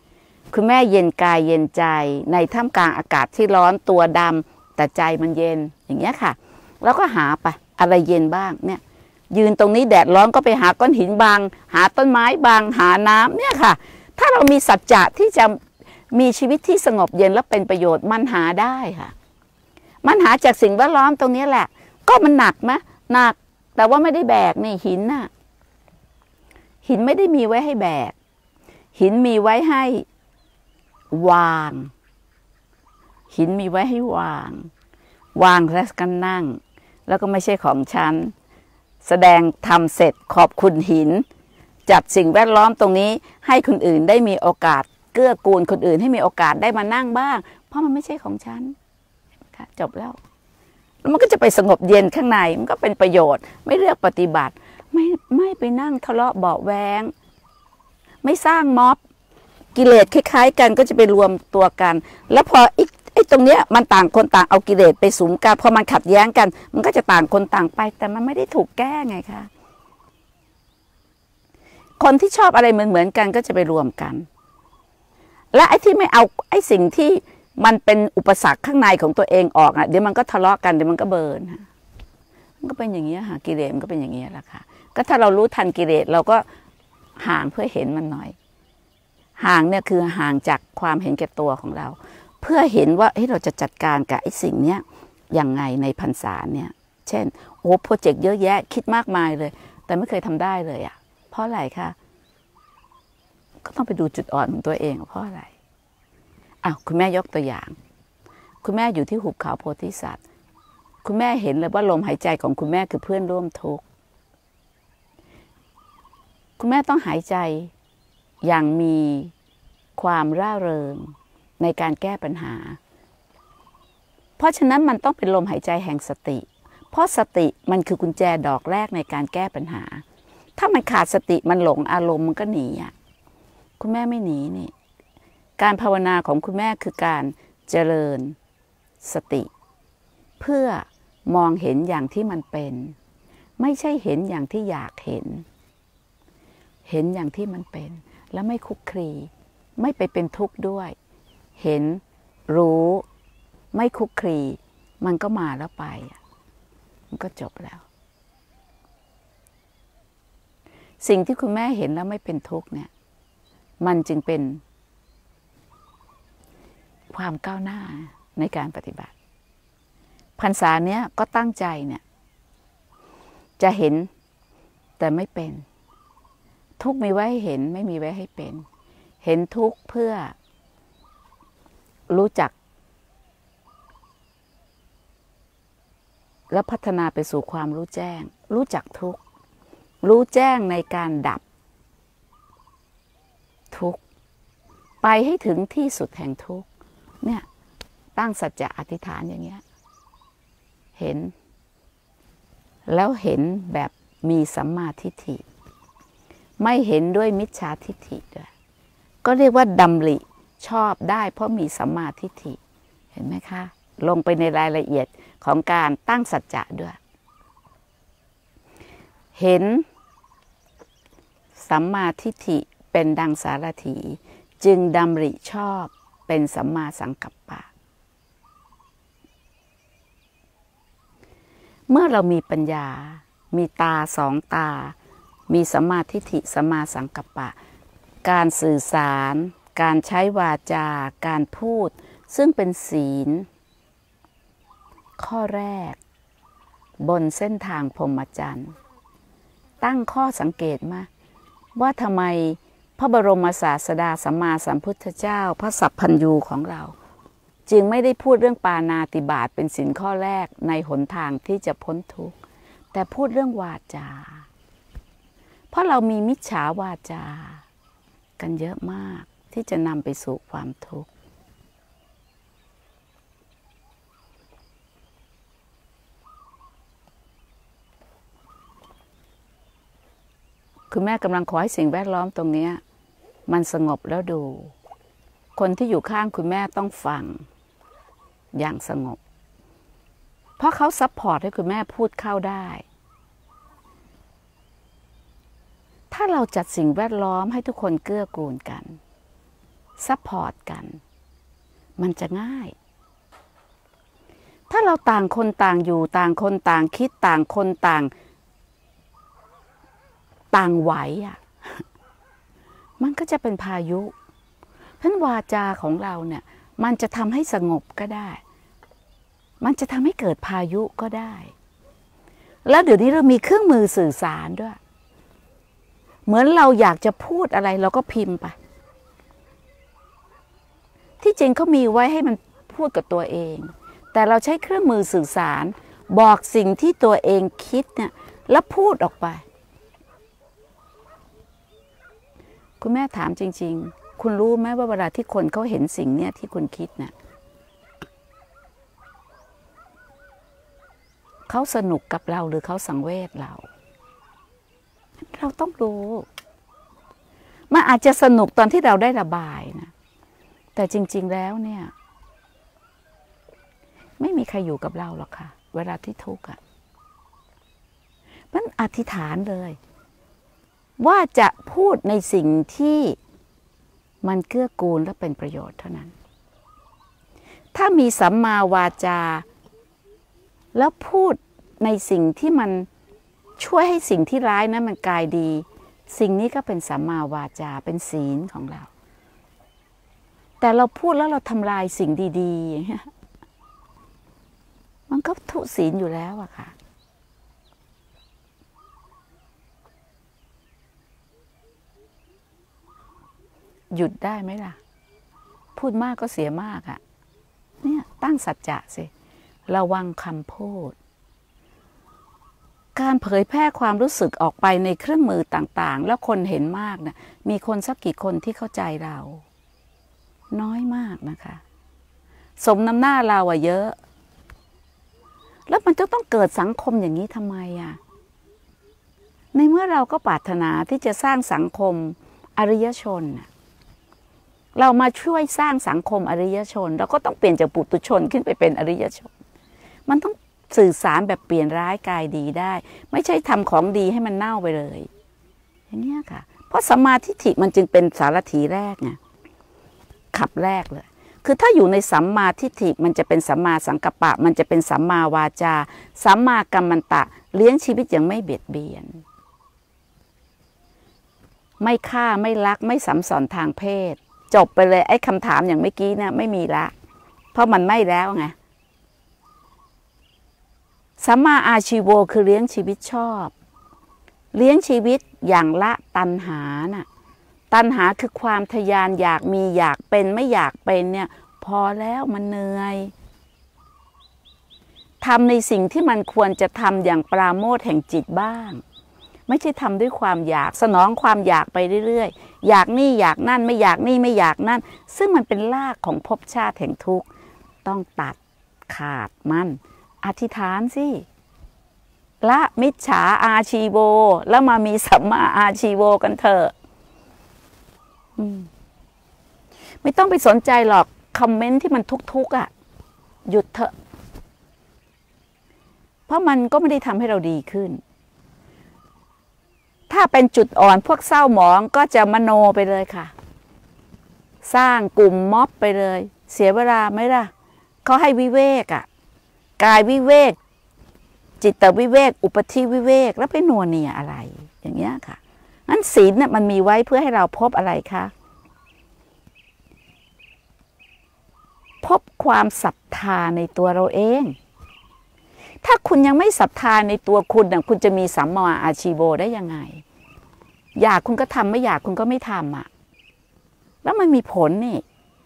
คุณแม่เย็นกายเย็นใจในท่ามกลางอากาศที่ร้อนตัวดำแต่ใจมันเย็นอย่างเงี้ยค่ะแล้วก็หาไปอะไรเย็นบ้างเนี่ยยืนตรงนี้แดดร้อนก็ไปหาก้อนหินบางหาต้นไม้บางหาน้ำเนี่ยค่ะถ้าเรามีสัจจะที่จะมีชีวิตที่สงบเย็นและเป็นประโยชน์มันหาได้ค่ะมันหาจากสิ่งแวดล้อมตรงนี้แหละก็มันหนักไหมหนักแต่ว่าไม่ได้แบกนี่หินน่ะหินไม่ได้มีไว้ให้แบกหินมีไว้ให้วางหินมีไว้ให้วางแล้วก็นั่งแล้วก็ไม่ใช่ของฉันแสดงทำเสร็จขอบคุณหินจัดสิ่งแวดล้อมตรงนี้ให้คนอื่นได้มีโอกาสเกื้อกูลคนอื่นให้มีโอกาสได้มานั่งบ้างเพราะมันไม่ใช่ของฉันค่ะจบแล้วมันก็จะไปสงบเย็นข้างในมันก็เป็นประโยชน์ไม่เลือกปฏิบัติไม่ไปนั่งทะเลาะเบาะแว้งไม่สร้างม็อบกิเลสคล้ายๆกันก็จะไปรวมตัวกันแล้วพอไอ้ตรงเนี้ยมันต่างคนต่างเอากิเลสไปสุมกันพอมันขัดแย้งกันมันก็จะต่างคนต่างไปแต่มันไม่ได้ถูกแก้ไงคะคนที่ชอบอะไรเหมือนกันก็จะไปรวมกันและไอ้ที่ไม่เอาไอ้สิ่งที่มันเป็นอุปสรรคข้างในของตัวเองออกอ่ะเดี๋ยวมันก็ทะเลาะกันเดี๋ยวมันก็เบิร์นมันก็เป็นอย่างนี้ค่ะกิเลสมันก็เป็นอย่างนี้แหละค่ะก็ถ้าเรารู้ทันกิเลสเราก็ห่างเพื่อเห็นมันหน่อยห่างเนี่ยคือห่างจากความเห็นแก่ตัวของเราเพื่อเห็นว่าเราจะจัดการกับไอ้สิ่งเนี้ยยังไงในพรรษาเนี่ยเช่นโอ้โปรเจกต์เยอะแยะคิดมากมายเลยแต่ไม่เคยทำได้เลยอ่ะเพราะอะไรคะก็ต้องไปดูจุดอ่อนของตัวเองเพราะอะไรคุณแม่ยกตัวอย่างคุณแม่อยู่ที่หุบเขาโพธิสัตว์คุณแม่เห็นเลยว่าลมหายใจของคุณแม่คือเพื่อนร่วมทุกข์คุณแม่ต้องหายใจอย่างมีความร่าเริงในการแก้ปัญหาเพราะฉะนั้นมันต้องเป็นลมหายใจแห่งสติเพราะสติมันคือกุญแจดอกแรกในการแก้ปัญหาถ้ามันขาดสติมันหลงอารมณ์มันก็หนีคุณแม่ไม่หนีนี่การภาวนาของคุณแม่คือการเจริญสติเพื่อมองเห็นอย่างที่มันเป็นไม่ใช่เห็นอย่างที่อยากเห็นอย่างที่มันเป็นแล้วไม่คุกคลีไม่ไปเป็นทุกข์ด้วยเห็นรู้ไม่คุกคลีมันก็มาแล้วไปมันก็จบแล้วสิ่งที่คุณแม่เห็นแล้วไม่เป็นทุกข์เนี่ยมันจึงเป็นความก้าวหน้าในการปฏิบัติพรรษาเนี้ยก็ตั้งใจเนี่ยจะเห็นแต่ไม่เป็นทุกข์มีไว้ให้เห็นไม่มีไว้ให้เป็นเห็นทุกข์เพื่อรู้จักและพัฒนาไปสู่ความรู้แจ้งรู้จักทุกข์รู้แจ้งในการดับทุกข์ไปให้ถึงที่สุดแห่งทุกข์เนี่ยตั้งสัจจะอธิษฐานอย่างเงี้ยเห็นแล้วเห็นแบบมีสัมมาทิฏฐิไม่เห็นด้วยมิจฉาทิฏฐิด้วยก็เรียกว่าดำริชอบได้เพราะมีสัมมาทิฏฐิเห็นไหมคะลงไปในรายละเอียดของการตั้งสัจจะด้วยเห็นสัมมาทิฏฐิเป็นดังสารถีจึงดำริชอบเป็นสัมมาสังกัปปะเมื่อเรามีปัญญามีตาสองตามีสัมมาทิฏฐิสัมมาสังกัปปะการสื่อสารการใช้วาจาการพูดซึ่งเป็นศีลข้อแรกบนเส้นทางพรหมจรรย์ตั้งข้อสังเกตมาว่าทำไมพระบรมศาสดาสัมมาสัมพุทธเจ้าพระสัพพัญญูของเราจึงไม่ได้พูดเรื่องปาณาติบาตเป็นศีลข้อแรกในหนทางที่จะพ้นทุกข์แต่พูดเรื่องวาจาเพราะเรามีมิจฉาวาจากันเยอะมากที่จะนำไปสู่ความทุกข์คุณแม่กำลังขอให้สิ่งแวดล้อมตรงนี้มันสงบแล้วดูคนที่อยู่ข้างคุณแม่ต้องฟังอย่างสงบเพราะเขาซัพพอร์ตให้คุณแม่พูดเข้าได้ถ้าเราจัดสิ่งแวดล้อมให้ทุกคนเกื้อกูลกันซัพพอร์ตกันมันจะง่ายถ้าเราต่างคนต่างอยู่ต่างคนต่างคิดต่างคนต่างไหวอ่ะมันก็จะเป็นพายุเพราะวาจาของเราเนี่ยมันจะทำให้สงบก็ได้มันจะทำให้เกิดพายุก็ได้แล้วเดี๋ยวนี้เรามีเครื่องมือสื่อสารด้วยเหมือนเราอยากจะพูดอะไรเราก็พิมพ์ไปที่จริงเขามีไว้ให้มันพูดกับตัวเองแต่เราใช้เครื่องมือสื่อสารบอกสิ่งที่ตัวเองคิดเนี่ยแล้วพูดออกไปคุณแม่ถามจริงๆคุณรู้ไหมว่าเวลาที่คนเขาเห็นสิ่งเนี่ยที่คุณคิดเนี่ยเขาสนุกกับเราหรือเขาสังเวชเราต้องรู้มันอาจจะสนุกตอนที่เราได้ระบายนะแต่จริงๆแล้วเนี่ยไม่มีใครอยู่กับเราหรอกค่ะเวลาที่ทุกข์อ่ะมันอธิษฐานเลยว่าจะพูดในสิ่งที่มันเกื้อกูลและเป็นประโยชน์เท่านั้นถ้ามีสัมมาวาจาแล้วพูดในสิ่งที่มันช่วยให้สิ่งที่ร้ายนั้นมันกลายดีสิ่งนี้ก็เป็นสัมมาวาจาเป็นศีลของเราแต่เราพูดแล้วเราทำลายสิ่งดีๆอย่างเงี้ยมันก็ทุศีลอยู่แล้วอะค่ะหยุดได้ไหมล่ะพูดมากก็เสียมากอะเนี่ยตั้งสัจจะสิระวังคำพูดการเผยแพร่ความรู้สึกออกไปในเครื่องมือต่างๆแล้วคนเห็นมากนะมีคนสักกี่คนที่เข้าใจเราน้อยมากนะคะสมน้ำหน้าเราอะเยอะแล้วมันจะต้องเกิดสังคมอย่างนี้ทำไมอะในเมื่อเราก็ปรารถนาที่จะสร้างสังคมอริยชนเรามาช่วยสร้างสังคมอริยชนเราก็ต้องเปลี่ยนจากปุถุชนขึ้นไปเป็นอริยชนมันต้องสื่อสารแบบเปลี่ยนร้ายกลายดีได้ไม่ใช่ทำของดีให้มันเน่าไปเลยอย่างนี้ค่ะเพราะสัมมาทิฏฐิมันจึงเป็นสารถีแรกไงขับแรกเลยคือถ้าอยู่ในสัมมาทิฏฐิมันจะเป็นสัมมาสังกัปปะมันจะเป็นสัมมาวาจาสัมมากัมมันตะเลี้ยงชีวิตอย่างไม่เบียดเบียนไม่ฆ่าไม่ลักไม่สัมสอนทางเพศจบไปเลยไอ้คำถามอย่างเมื่อกี้เนี่ยไม่มีละเพราะมันไม่แล้วไงสัมมาอาชีโวคือเลี้ยงชีวิตชอบเลี้ยงชีวิตอย่างละตัณหาน่ะตัณหาคือความทยานอยากมีอยากเป็นไม่อยากเป็นเนี่ยพอแล้วมันเหนื่อยทำในสิ่งที่มันควรจะทำอย่างปราโมทย์แห่งจิตบ้างไม่ใช่ทำด้วยความอยากสนองความอยากไปเรื่อยๆอยากนี่อยากนั่นไม่อยากนี่ไม่อยากนั่นซึ่งมันเป็นรากของภพชาติแห่งทุกข์ต้องตัดขาดมันอธิษฐานสิละมิจฉาอาชีโวแล้วมามีสัมมาอาชีโวกันเถอะไม่ต้องไปสนใจหรอกคอมเมนต์ที่มันทุกข์อ่ะหยุดเถอะเพราะมันก็ไม่ได้ทำให้เราดีขึ้นถ้าเป็นจุดอ่อนพวกเศร้าหมองก็จะมโนไปเลยค่ะสร้างกลุ่มม็อบไปเลยเสียเวลาไหมล่ะเขาให้วิเวกอ่ะกายวิเวกจิตวิเวกอุปธิวิเวกแล้วไปนัวเนียอะไรอย่างเงี้ยค่ะงั้นศีลเนี่ยมันมีไว้เพื่อให้เราพบอะไรคะพบความศรัทธาในตัวเราเองถ้าคุณยังไม่ศรัทธาในตัวคุณคุณจะมีสัมมาอาชีโวได้ยังไงอยากคุณก็ทำไม่อยากคุณก็ไม่ทำอ่ะแล้วมันมีผลนี่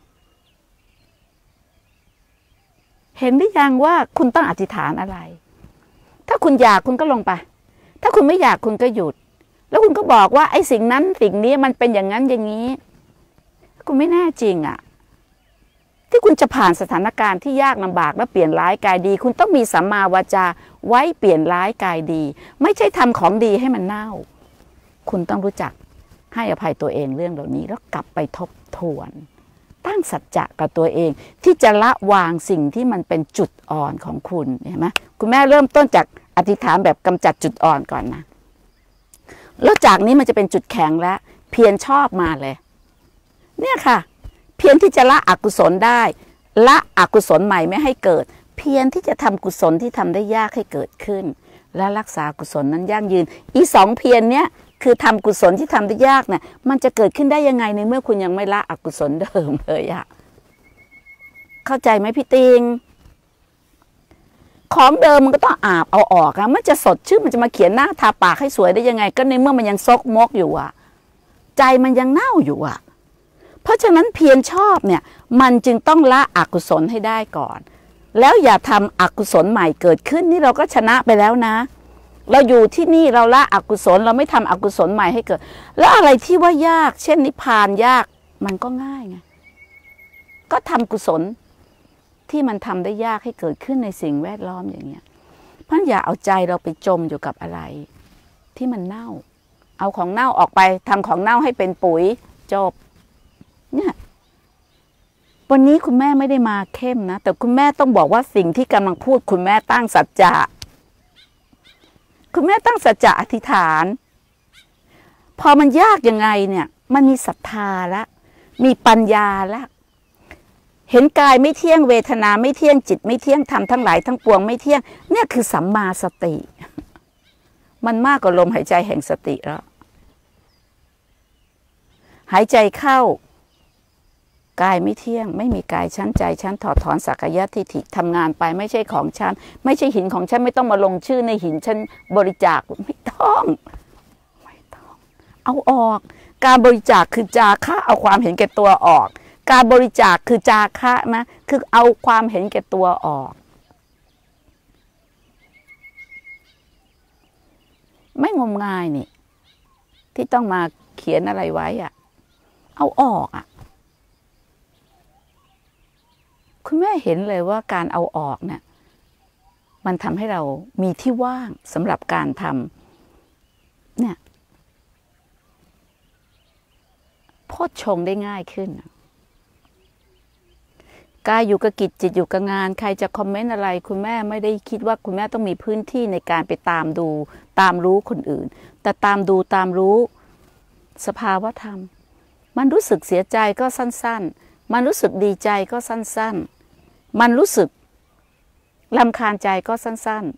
เห็นหรือยังว่าคุณต้องอธิษฐานอะไรถ้าคุณอยากคุณก็ลงไปถ้าคุณไม่อยากคุณก็หยุดแล้วคุณก็บอกว่าไอ้สิ่งนั้นสิ่งนี้มันเป็นอย่างนั้นอย่างนี้คุณไม่แน่จริงอ่ะที่คุณจะผ่านสถานการณ์ที่ยากลำบากแล้วเปลี่ยนร้ายกลายดีคุณต้องมีสัมมาวาจาไว้เปลี่ยนร้ายกลายดีไม่ใช่ทำของดีให้มันเน่าคุณต้องรู้จักให้อภัยตัวเองเรื่องเหล่านี้แล้วกลับไปทบทวนตั้งสัจจะกับตัวเองที่จะละวางสิ่งที่มันเป็นจุดอ่อนของคุณเห็นไหมคุณแม่เริ่มต้นจากอธิษฐานแบบกำจัดจุดอ่อนก่อนนะแล้วจากนี้มันจะเป็นจุดแข็งแล้วเพียรชอบมาเลยเนี่ยค่ะพียรที่จะละอกุศลได้ละอกุศลใหม่ไม่ให้เกิดเพียรที่จะทำกุศลที่ทำได้ยากให้เกิดขึ้นและรักษากุศลนั้นยั่งยืนอีสองเพียรเนี้ยคือทำกุศลที่ทำได้ยากเนี่ยมันจะเกิดขึ้นได้ยังไงในเมื่อคุณยังไม่ละอกุศลเดิมเลยอะเข้าใจไหมพี่ติงของเดิมมันก็ต้องอาบเอาออกอะมันจะสดชื่นมันจะมาเขียนหน้าทาปากให้สวยได้ยังไงก็ในเมื่อมันยังซกมกอยู่อะใจมันยังเน่าอยู่อะเพราะฉะนั้นเพียรชอบเนี่ยมันจึงต้องละอกุศลให้ได้ก่อนแล้วอย่าทำอกุศลใหม่เกิดขึ้นนี่เราก็ชนะไปแล้วนะเราอยู่ที่นี่เราละอกุศลเราไม่ทำอกุศลใหม่ให้เกิดแล้วอะไรที่ว่ายากเช่นนิพพานยากมันก็ง่ายไงก็ทำกุศลที่มันทำได้ยากให้เกิดขึ้นในสิ่งแวดล้อมอย่างเงี้ยเพราะอย่าเอาใจเราไปจมอยู่กับอะไรที่มันเน่าเอาของเน่าออกไปทำของเน่าให้เป็นปุ๋ยจบเนี่ยวันนี้คุณแม่ไม่ได้มาเข้มนะแต่คุณแม่ต้องบอกว่าสิ่งที่กำลังพูดคุณแม่ตั้งสัจจะคุณแม่ตั้งสัจจะอธิษฐานพอมันยากยังไงเนี่ยมันมีศรัทธาละมีปัญญาละเห็นกายไม่เที่ยงเวทนาไม่เที่ยงจิตไม่เที่ยงธรรมทั้งหลายทั้งปวงไม่เที่ยงเนี่ยคือสัมมาสติมันมากกว่าลมหายใจแห่งสติแล้วหายใจเข้ากายไม่เที่ยงไม่มีกายชั้นใจชั้นถอดถอนสักกายทิฏฐิทำงานไปไม่ใช่ของฉันไม่ใช่หินของฉันไม่ต้องมาลงชื่อในหินฉันบริจาคไม่ต้องเอาออกการบริจาคคือจาคะเอาความเห็นแก่ตัวออกการบริจาคคือจาคะนะคือเอาความเห็นแก่ตัวออกไม่งมงายนี่ที่ต้องมาเขียนอะไรไว้อะเอาออกอะคุณแม่เห็นเลยว่าการเอาออกเนี่ยมันทำให้เรามีที่ว่างสำหรับการทำเนี่ยโพชฌงค์ได้ง่ายขึ้นกายอยู่กับกิจจิตอยู่กับงานใครจะคอมเมนต์อะไรคุณแม่ไม่ได้คิดว่าคุณแม่ต้องมีพื้นที่ในการไปตามดูตามรู้คนอื่นแต่ตามดูตามรู้สภาวะธรรมมันรู้สึกเสียใจก็สั้นๆมันรู้สึกดีใจก็สั้นๆมันรู้สึกรำคาญใจก็สั้น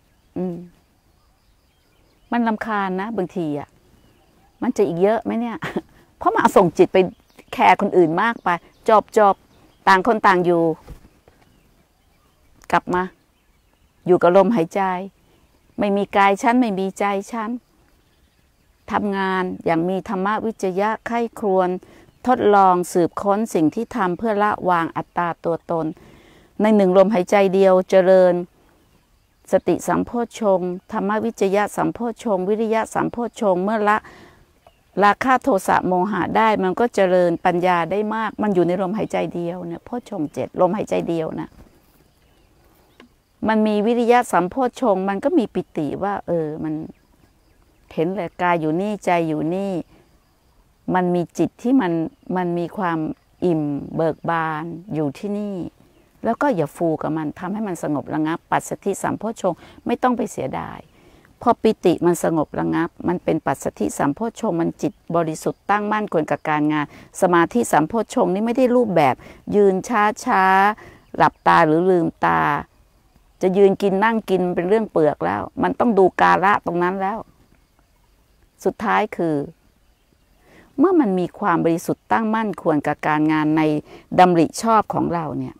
ๆมันรำคาญนะบางทีอ่ะมันจะอีกเยอะไหมเนี่ยเพราะมาส่งจิตไปแคร์คนอื่นมากไปจบต่างคนต่างอยู่กลับมาอยู่กับลมหายใจไม่มีกายฉันไม่มีใจฉันทำงานอย่างมีธรรมวิจยะไข้ครวญทดลองสืบค้นสิ่งที่ทำเพื่อละวางอัตตาตัวตนในหนึ่งลมหายใจเดียวเจริญสติสัมโพชฌงค์ธรรมวิจยะสัมโพชฌงค์วิริยะสัมโพชฌงค์เมื่อละราคะโทสะโมหะได้มันก็เจริญปัญญาได้มากมันอยู่ในลมหายใจเดียวเนี่ยโพชฌงค์7ลมหายใจเดียวนะมันมีวิริยะสัมโพชฌงค์มันก็มีปิติว่ามันเห็นเลยกายอยู่นี่ใจอยู่นี่มันมีจิตที่มันมีความอิ่มเบิกบานอยู่ที่นี่แล้วก็อย่าฟูกับมันทำให้มันสงบระงับปัสสัทธิสัมโพชฌงค์ไม่ต้องไปเสียดายพอปิติมันสงบระงับมันเป็นปัสสัทธิสัมโพชฌงค์มันจิตบริสุทธิ์ตั้งมั่นควรกับการงานสมาธิสัมโพชฌงค์นี่ไม่ได้รูปแบบยืนช้าหลับตาหรือลืมตาจะยืนกินนั่งกินเป็นเรื่องเปลือกแล้วมันต้องดูกาละตรงนั้นแล้วสุดท้ายคือเมื่อมันมีความบริสุทธิ์ตั้งมั่นควรกับการงานในดำริชอบของเราเนี่ย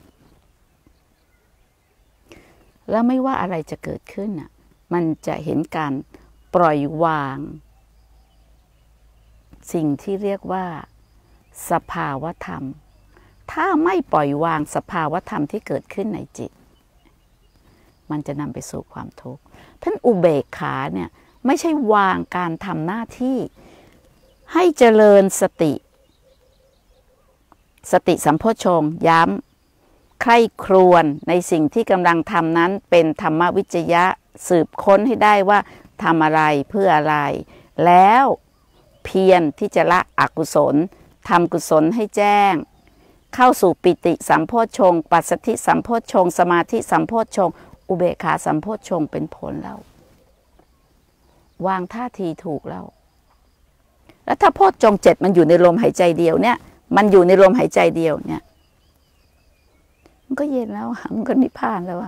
แล้วไม่ว่าอะไรจะเกิดขึ้นน่ะมันจะเห็นการปล่อยวางสิ่งที่เรียกว่าสภาวธรรมถ้าไม่ปล่อยวางสภาวธรรมที่เกิดขึ้นในจิตมันจะนำไปสู่ความทุกข์ท่านอุเบกขาเนี่ยไม่ใช่วางการทำหน้าที่ให้เจริญสติสัมโพชฌงค์ย้ำใคร่ครวญในสิ่งที่กำลังทำนั้นเป็นธรรมวิจยะสืบค้นให้ได้ว่าทำอะไรเพื่ออะไรแล้วเพียรที่จะละอกุศลทำกุศลให้แจ้งเข้าสู่ปิติสัมโพชฌงค์ปัสสัทธิสัมโพชฌงค์สมาธิสัมโพชฌงค์อุเบกขาสัมโพชฌงค์เป็นผลแล้ววางท่าทีถูกแล้วถ้าโพชฌงค์7มันอยู่ในลมหายใจเดียวเนี่ยมันอยู่ในลมหายใจเดียวเนี่ยมันก็เย็นแล้วมันก็นิพพานแล้วอะ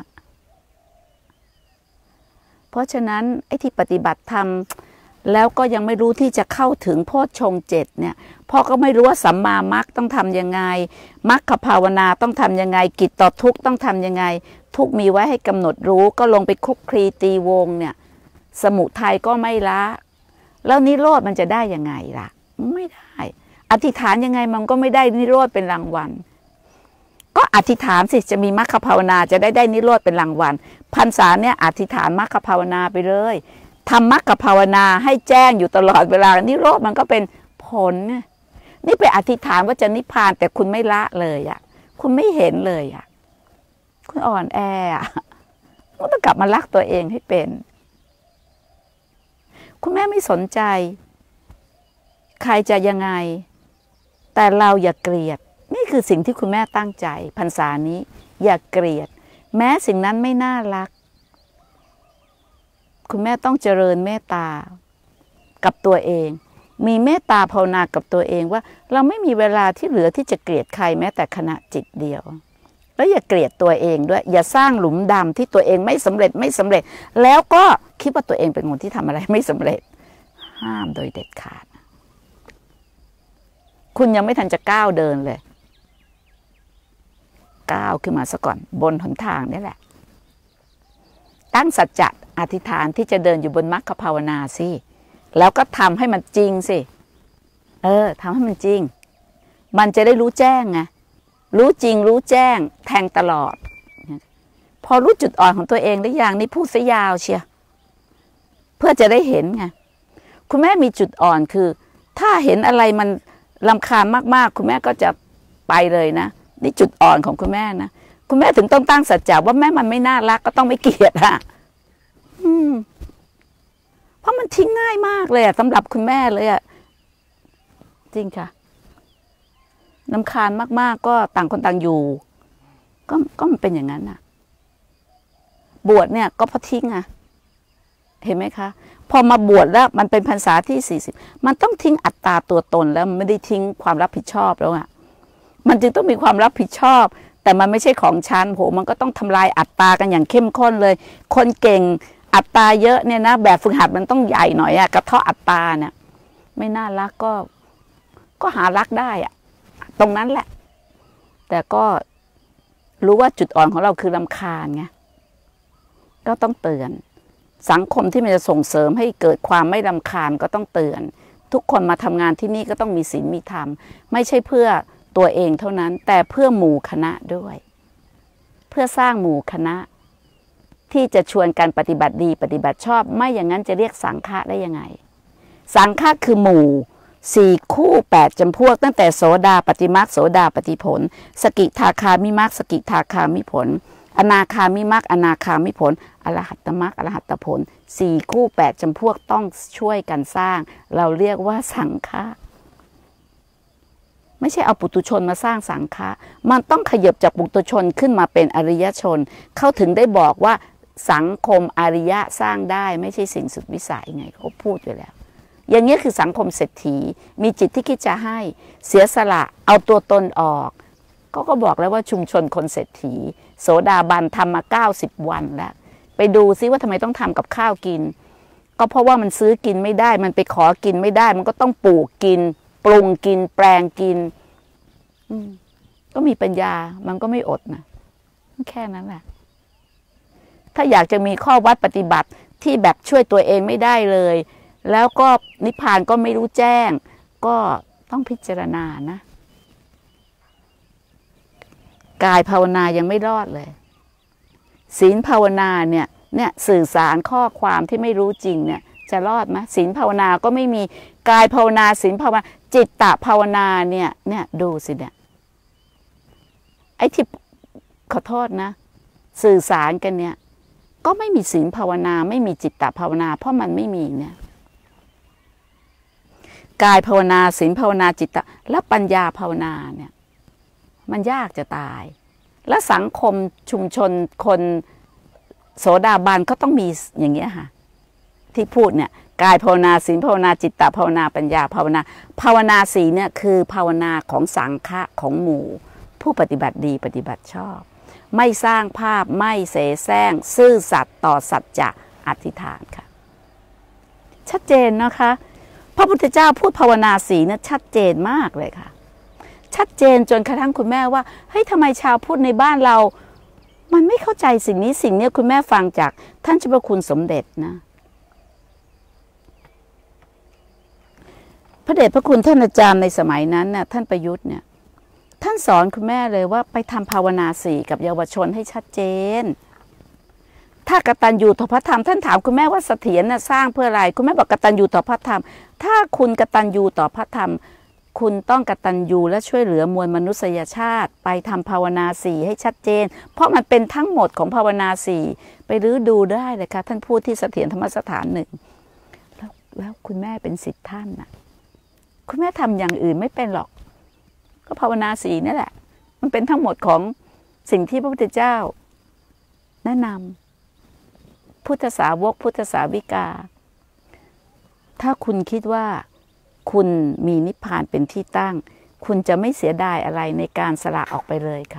เพราะฉะนั้นไอ้ที่ปฏิบัติธรรมแล้วก็ยังไม่รู้ที่จะเข้าถึงโพชฌงค์ 7เนี่ยพ่อก็ไม่รู้ว่าสัมมามรรคต้องทำยังไงมรรคภาวนาต้องทำยังไงกิจต่อทุกข์ต้องทำยังไงทุกมีไว้ให้กำหนดรู้ก็ลงไปคุกคลีตีวงเนี่ยสมุทัยก็ไม่ละแล้วนิโรธมันจะได้ยังไงล่ะไม่ได้อธิษฐานยังไงมันก็ไม่ได้นิโรธเป็นรางวัลก็อธิษฐานสิจะมีมรรคภาวนาจะได้นิโรธเป็นรางวัลพรรษาเนี่ยอธิษฐานมรรคภาวนาไปเลยทำมรรคภาวนาให้แจ้งอยู่ตลอดเวลานิโรธมันก็เป็นผลนี่ไปอธิษฐานว่าจะนิพพานแต่คุณไม่ละเลยอ่ะคุณไม่เห็นเลยอ่ะคุณอ่อนแออ่ะคุณต้องกลับมารักตัวเองให้เป็นคุณแม่ไม่สนใจใครจะยังไงแต่เราอย่าเกลียดนี่คือสิ่งที่คุณแม่ตั้งใจพรรษานี้อย่าเกลียดแม้สิ่งนั้นไม่น่ารักคุณแม่ต้องเจริญเมตตากับตัวเองมีเมตตาภาวนากับตัวเองว่าเราไม่มีเวลาที่เหลือที่จะเกลียดใครแม้แต่ขณะจิตเดียวแล้วอย่าเกลียดตัวเองด้วยอย่าสร้างหลุมดำที่ตัวเองไม่สำเร็จแล้วก็คิดว่าตัวเองเป็นคนที่ทำอะไรไม่สำเร็จห้ามโดยเด็ดขาดคุณยังไม่ทันจะก้าวเดินเลยก้าวขึ้นมาซะก่อนบนหนทางนี่แหละตั้งสัจจะอธิษฐานที่จะเดินอยู่บนมรรคภาวนาสิแล้วก็ทำให้มันจริงสิทำให้มันจริงมันจะได้รู้แจ้งไงรู้จริงรู้แจ้งแทงตลอดพอรู้จุดอ่อนของตัวเองได้อย่างนี้พูดซะยาวเชียเพื่อจะได้เห็นไงคุณแม่มีจุดอ่อนคือถ้าเห็นอะไรมันรำคาญมากๆคุณแม่ก็จะไปเลยนะนี่จุดอ่อนของคุณแม่นะคุณแม่ถึงต้องตั้งสัจจะว่าแม่มันไม่น่ารักก็ต้องไม่เกลียดอะเพราะมันทิ้งง่ายมากเลยอะสำหรับคุณแม่เลยอะจริงค่ะรำคาญมากๆก็ต่างคนต่างอยู่ก็มันเป็นอย่างนั้นน่ะบวชเนี่ยก็เพราะทิ้งอะเห็นไหมคะพอมาบวชแล้วมันเป็นพรรษาที่40มันต้องทิ้งอัตตาตัวตนแล้วมันไม่ได้ทิ้งความรับผิดชอบแล้วอะมันจึงต้องมีความรับผิดชอบแต่มันไม่ใช่ของฉันมันก็ต้องทำลายอัตตากันอย่างเข้มข้นเลยคนเก่งอัตตาเยอะเนี่ยนะแบบฝึกหัดมันต้องใหญ่หน่อยอะกระเทาะอัตตาเนี่ยไม่น่ารักก็หารักได้อะตรงนั้นแหละแต่ก็รู้ว่าจุดอ่อนของเราคือรำคาญไงก็ต้องเตือนสังคมที่มันจะส่งเสริมให้เกิดความไม่รำคาญก็ต้องเตือนทุกคนมาทำงานที่นี่ก็ต้องมีศีลมีธรรมไม่ใช่เพื่อตัวเองเท่านั้นแต่เพื่อหมู่คณะด้วยเพื่อสร้างหมู่คณะที่จะชวนกันปฏิบัติดีปฏิบัติชอบไม่อย่างนั้นจะเรียกสังฆะได้ยังไงสังฆะคือหมู่4คู่8จำพวกตั้งแต่โสดาปฏิมรรคโสดาปฏิผลสกิทาคามิมรรคสกิทาคามิผลอนาคามิมรรคอนาคามิผลอรหัตตมรรคอรหัตตผล4คู่8จำพวกต้องช่วยกันสร้างเราเรียกว่าสังฆะไม่ใช่เอาปุถุชนมาสร้างสังฆะมันต้องขยับจากปุถุชนขึ้นมาเป็นอริยชนเขาถึงได้บอกว่าสังคมอริยะสร้างได้ไม่ใช่สิ่งสุดวิสัยไงเขาพูดไปแล้วอย่างนี้คือสังคมเศรษฐีมีจิตที่คิดจะให้เสียสละเอาตัวตนออกก็บอกแล้วว่าชุมชนคนเศรษฐีโสดาบันทำมา90 วันแล้วไปดูซิว่าทำไมต้องทำกับข้าวกินก็เพราะว่ามันซื้อกินไม่ได้มันไปขอกินไม่ได้มันก็ต้องปลูกกินปรุงกินแปลงกินก็มีปัญญามันก็ไม่อดนะแค่นั้นแหละถ้าอยากจะมีข้อวัดปฏิบัติที่แบบช่วยตัวเองไม่ได้เลยแล้วก็นิพพานก็ไม่รู้แจ้งก็ต้องพิจารณานะกายภาวนายังไม่รอดเลยศีลภาวนาเนี่ยสื่อสารข้อความที่ไม่รู้จริงเนี่ยจะรอดไหมศีลภาวนาก็ไม่มีกายภาวนาศีลภาวนาจิตตภาวนาเนี่ยดูสิเนี่ยไอ้ที่ขอโทษนะสื่อสารกันเนี่ยก็ไม่มีศีลภาวนาไม่มีจิตตภาวนาเพราะมันไม่มีเนี่ยกายภาวนาศีลภาวนาจิตตและปัญญาภาวนาเนี่ยมันยากจะตายและสังคมชุมชนคนโสดาบันก็ต้องมีอย่างเงี้ยค่ะที่พูดเนี่ยกายภาวนาศีลภาวนาจิตตภาวนาปัญญาภาวนาภาวนาสีเนี่ยคือภาวนาของสังฆะของหมู่ผู้ปฏิบัติดีปฏิบัติชอบไม่สร้างภาพไม่เสแสร้งซื่อสัตย์ต่อสัจจะอธิษฐานค่ะชัดเจนนะคะพระพุทธเจ้าพูดภาวนาสีเนี่ยชัดเจนมากเลยค่ะชัดเจนจนกระทั่งคุณแม่ว่าเฮ้ยทำไมชาวพุทธในบ้านเรามันไม่เข้าใจสิ่งนี้คุณแม่ฟังจากท่านเจ้าพระคุณสมเด็จนะพระเดชพระคุณท่านอาจารย์ในสมัยนั้นน่ะท่านประยุทธ์เนี่ยท่านสอนคุณแม่เลยว่าไปทำภาวนาสีกับเยาวชนให้ชัดเจนถ้ากตัญญูต่อพระธรรมท่านถามคุณแม่ว่าเสถียรน่ะสร้างเพื่ออะไรคุณแม่บอกกตัญญูต่อพระธรรมถ้าคุณกตัญญูต่อพระธรรมคุณต้องกตัญญูและช่วยเหลือมวลมนุษยชาติไปทำภาวนาสีให้ชัดเจนเพราะมันเป็นทั้งหมดของภาวนาสีไปรื้อดูได้เลยค่ะท่านพูดที่เสถียรธรรมสถานหนึ่งแล้วคุณแม่เป็นศิษย์ท่านน่ะคุณแม่ทำอย่างอื่นไม่เป็นหรอกก็ภาวนาสีนี่แหละมันเป็นทั้งหมดของสิ่งที่พระพุทธเจ้าแนะนำพุทธสาวกพุทธสาวิกาถ้าคุณคิดว่าคุณมีนิพพานเป็นที่ตั้งคุณจะไม่เสียดายอะไรในการสละออกไปเลยค่ะ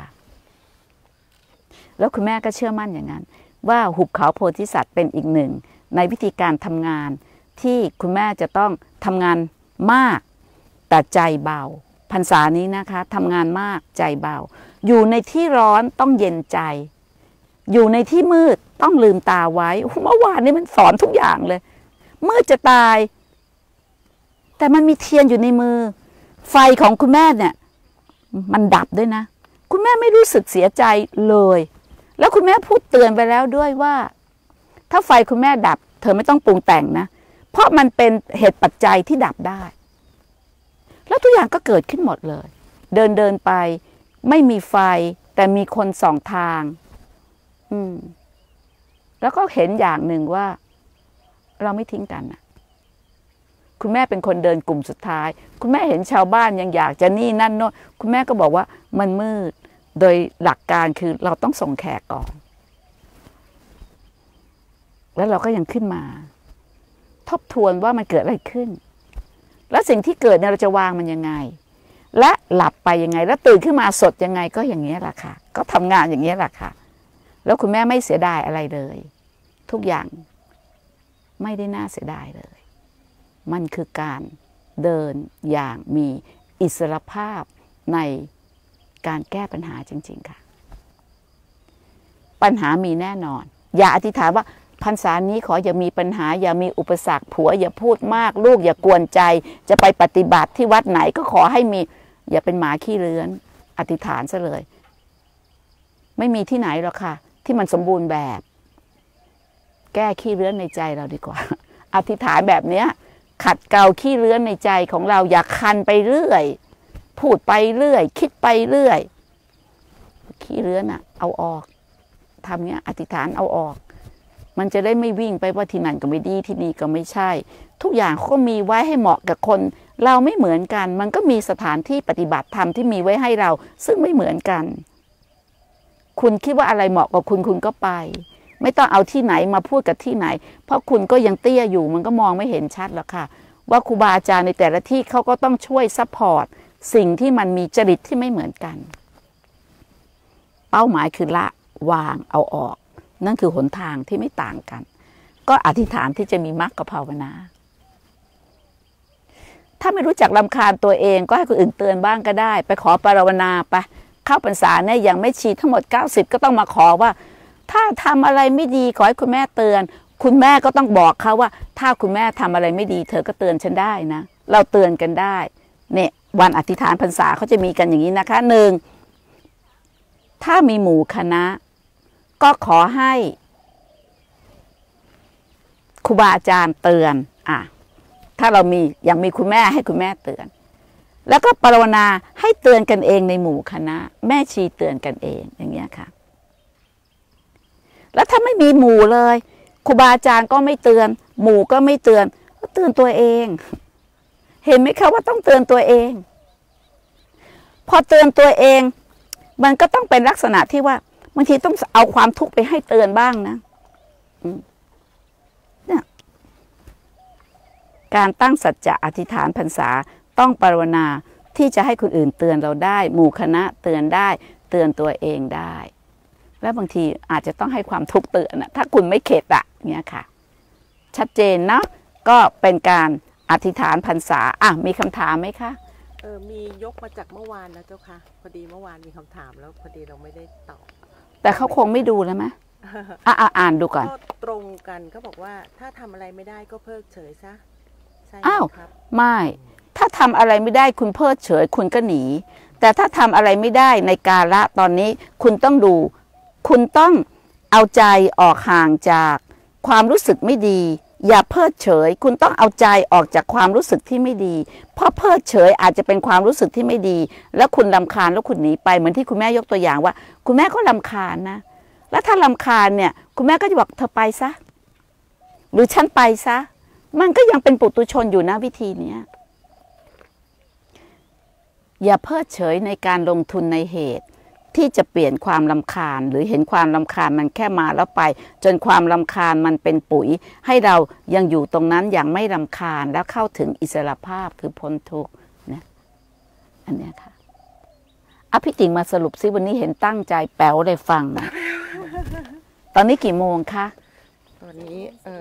แล้วคุณแม่ก็เชื่อมั่นอย่างนั้นว่าหุบเขาโพธิสัตว์เป็นอีกหนึ่งในวิธีการทำงานที่คุณแม่จะต้องทำงานมากแต่ใจเบาพรรษานี้นะคะทำงานมากใจเบาอยู่ในที่ร้อนต้องเย็นใจอยู่ในที่มืดต้องลืมตาไว้เมื่อวานนี้มันสอนทุกอย่างเลยมืดจะตายแต่มันมีเทียนอยู่ในมือไฟของคุณแม่เนี่ยมันดับด้วยนะคุณแม่ไม่รู้สึกเสียใจเลยแล้วคุณแม่พูดเตือนไปแล้วด้วยว่าถ้าไฟคุณแม่ดับเธอไม่ต้องปรุงแต่งนะเพราะมันเป็นเหตุปัจจัยที่ดับได้แล้วทุกอย่างก็เกิดขึ้นหมดเลยเดินไปไม่มีไฟแต่มีคนส่องทางแล้วก็เห็นอย่างหนึ่งว่าเราไม่ทิ้งกันนะคุณแม่เป็นคนเดินกลุ่มสุดท้ายคุณแม่เห็นชาวบ้านยังอยากจะนี่นั่นโน่นคุณแม่ก็บอกว่ามันมืดโดยหลักการคือเราต้องส่งแขกก่อนแล้วเราก็ยังขึ้นมาทบทวนว่ามันเกิดอะไรขึ้นแล้วสิ่งที่เกิดเนี่ยเราจะวางมันยังไงและหลับไปยังไงแล้วตื่นขึ้นมาสดยังไงก็อย่างนี้แหละค่ะก็ทำงานอย่างนี้แหละค่ะแล้วคุณแม่ไม่เสียดายอะไรเลยทุกอย่างไม่ได้น่าเสียดายเลยมันคือการเดินอย่างมีอิสรภาพในการแก้ปัญหาจริงๆค่ะปัญหามีแน่นอนอย่าอธิษฐานว่าพรรษานี้ขออย่ามีปัญหาอย่ามีอุปสรรคผัวอย่าพูดมากลูกอย่ากวนใจจะไปปฏิบัติที่วัดไหนก็ขอให้มีอย่าเป็นหมาขี้เลื้อนอธิษฐานซะเลยไม่มีที่ไหนหรอกค่ะที่มันสมบูรณ์แบบแก้ขี้เลื้อนในใจเราดีกว่าอธิษฐานแบบเนี้ยขัดเกลาขี้เลื้อนในใจของเราอย่าคันไปเรื่อยพูดไปเรื่อยคิดไปเรื่อยขี้เลื้อนอะเอาออกทำเนี้ยอธิษฐานเอาออกมันจะได้ไม่วิ่งไปว่าที่นั่นก็ไม่ดีที่นี่ก็ไม่ใช่ทุกอย่างเขาก็มีไว้ให้เหมาะกับคนเราไม่เหมือนกันมันก็มีสถานที่ปฏิบัติธรรมที่มีไว้ให้เราซึ่งไม่เหมือนกันคุณคิดว่าอะไรเหมาะกับคุณคุณก็ไปไม่ต้องเอาที่ไหนมาพูดกับที่ไหนเพราะคุณก็ยังเตี้ยอยู่มันก็มองไม่เห็นชัดหรอกค่ะว่าครูบาอาจารย์ในแต่ละที่เขาก็ต้องช่วยซัพพอร์ตสิ่งที่มันมีจริตที่ไม่เหมือนกันเป้าหมายคือละวางเอาออกนั่นคือหนทางที่ไม่ต่างกันก็อธิษฐานที่จะมีมรรคกับภาวนาถ้าไม่รู้จักรำคาญตัวเองก็ให้คนอื่นเตือนบ้างก็ได้ไปขอปรารถนาไปเข้าพรรษาเนี่ยยังไม่ชีทั้งหมด90ก็ต้องมาขอว่าถ้าทำอะไรไม่ดีขอให้คุณแม่เตือนคุณแม่ก็ต้องบอกเขาว่าถ้าคุณแม่ทำอะไรไม่ดีเธอก็เตือนฉันได้นะเราเตือนกันได้เนี่ยวันอธิษฐานพรรษาเขาจะมีกันอย่างนี้นะคะ1ถ้ามีหมู่คณะก็ขอให้ครูบาอาจารย์เตือนถ้าเรามีอย่างมีคุณแม่ให้คุณแม่เตือนแล้วก็ปรารถนาให้เตือนกันเองในหมู่คณะแม่ชีเตือนกันเองอย่างเงี้ยค่ะแล้วถ้าไม่มีหมู่เลยครูบาอาจารย์ก็ไม่เตือนหมู่ก็ไม่เตือนก็เตือนตัวเองเห็นไหมคะว่าต้องเตือนตัวเองพอเตือนตัวเองมันก็ต้องเป็นลักษณะที่ว่าบางทีต้องเอาความทุกข์ไปให้เตือนบ้างนะเนี่ยการตั้งสัจจะอธิษฐานพรรษาต้องภาวนาที่จะให้คนอื่นเตือนเราได้หมู่คณะเตือนได้เตือนตัวเองได้และบางทีอาจจะต้องให้ความทุกข์เตือนถ้าคุณไม่เข็ดเนี่ยค่ะชัดเจนเนาะก็เป็นการอธิษฐานพรรษามีคำถามไหมคะมียกมาจากเมื่อวานนะเจ้าค่ะพอดีเมื่อวานมีคำถามแล้วพอดีเราไม่ได้ตอบแต่เขาคงไม่ดูแล้วไหมอ่านดูก่อนก็ตรงกันเขาบอกว่าถ้าทำอะไรไม่ได้ก็เพิกเฉยซะใช่ครับไม่ถ้าทำอะไรไม่ได้คุณเพิกเฉยคุณก็หนีแต่ถ้าทำอะไรไม่ได้ในกาละตอนนี้คุณต้องดูคุณต้องเอาใจออกห่างจากความรู้สึกไม่ดีอย่าเพิกเฉยคุณต้องเอาใจออกจากความรู้สึกที่ไม่ดีเพราะเพิกเฉยอาจจะเป็นความรู้สึกที่ไม่ดีแล้วคุณรำคาญแล้วคุณหนีไปเหมือนที่คุณแม่ยกตัวอย่างว่าคุณแม่ก็รำคาญนะแล้วถ้ารำคาญเนี่ยคุณแม่ก็จะบอกเธอไปซะหรือฉันไปซะมันก็ยังเป็นปุถุชนอยู่นะวิธีนี้อย่าเพิกเฉยในการลงทุนในเหตุที่จะเปลี่ยนความรำคาญหรือเห็นความรำคาญมันแค่มาแล้วไปจนความรำคาญมันเป็นปุ๋ยให้เรายังอยู่ตรงนั้นอย่างไม่รำคาญแล้วเข้าถึงอิสรภาพคือพ้นทุกข์นะอันนี้ค่ะพี่ติ๋งมาสรุปซิวันนี้เห็นตั้งใจแป๋วเลยฟังนะตอนนี้กี่โมงคะตอนนี้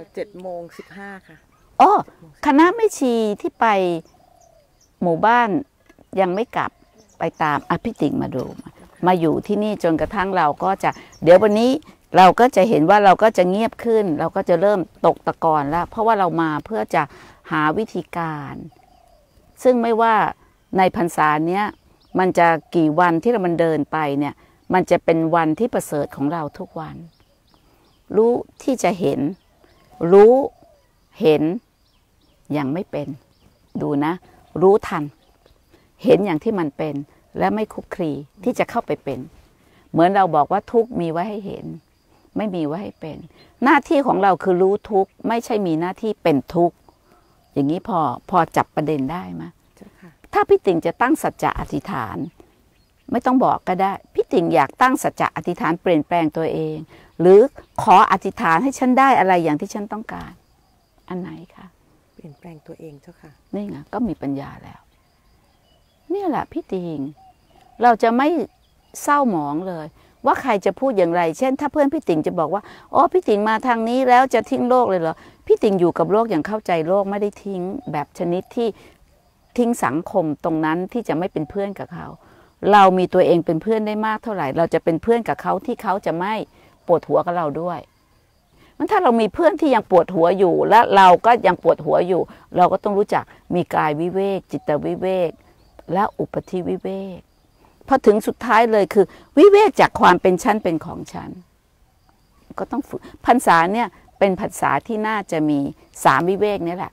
7:15ค่ะคณะแม่ชีที่ไปหมู่บ้านยังไม่กลับไปตามพี่ติ๋งมาดูมาอยู่ที่นี่จนกระทั่งเราก็จะเดี๋ยววันนี้เราก็จะเห็นว่าเราก็จะเงียบขึ้นเราก็จะเริ่มตกตะกอนแล้วเพราะว่าเรามาเพื่อจะหาวิธีการซึ่งไม่ว่าในพรรษาเนี้ยมันจะกี่วันที่เรามันเดินไปเนี่ยมันจะเป็นวันที่ประเสริฐของเราทุกวันรู้ที่จะเห็นรู้เห็นอย่างไม่เป็นดูนะรู้ทันเห็นอย่างที่มันเป็นและไม่คุกคลีที่จะเข้าไปเป็นเหมือนเราบอกว่าทุกข์มีไว้ให้เห็นไม่มีไว้ให้เป็นหน้าที่ของเราคือรู้ทุกข์ไม่ใช่มีหน้าที่เป็นทุกข์อย่างนี้พอจับประเด็นได้ไหมถ้าพี่ติ๋งจะตั้งสัจจะอธิษฐานไม่ต้องบอกก็ได้พี่ติ๋งอยากตั้งสัจจะอธิษฐานเปลี่ยนแปลงตัวเองหรือขออธิษฐานให้ฉันได้อะไรอย่างที่ฉันต้องการอันไหนคะเปลี่ยนแปลงตัวเองเจ้าค่ะนี่ไงก็มีปัญญาแล้วนี่แหละพี่ติ๋งเราจะไม่เศร้าหมองเลยว่าใครจะพูดอย่างไรเช่นถ้าเพื่อนพี่ติ๋งจะบอกว่าพี่ติ๋งมาทางนี้แล้วจะทิ้งโลกเลยเหรอพี่ติ๋งอยู่กับโลกอย่างเข้าใจโลกไม่ได้ทิ้งแบบชนิดที่ทิ้งสังคมตรงนั้นที่จะไม่เป็นเพื่อนกับเขาเรามีตัวเองเป็นเพื่อนได้มากเท่าไหร่เราจะเป็นเพื่อนกับเขาที่เขาจะไม่ปวดหัวกับเราด้วยมันถ้าเรามีเพื่อนที่ยังปวดหัวอยู่และเราก็ยังปวดหัวอยู่เราก็ต้องรู้จักมีกายวิเวกจิตวิเวกและอุปธิวิเวกพอถึงสุดท้ายเลยคือวิเวกจากความเป็นฉันเป็นของฉันก็ต้องฝึกพรรษาเนี่ยเป็นพรรษาที่น่าจะมี3วิเวกนี่แหละ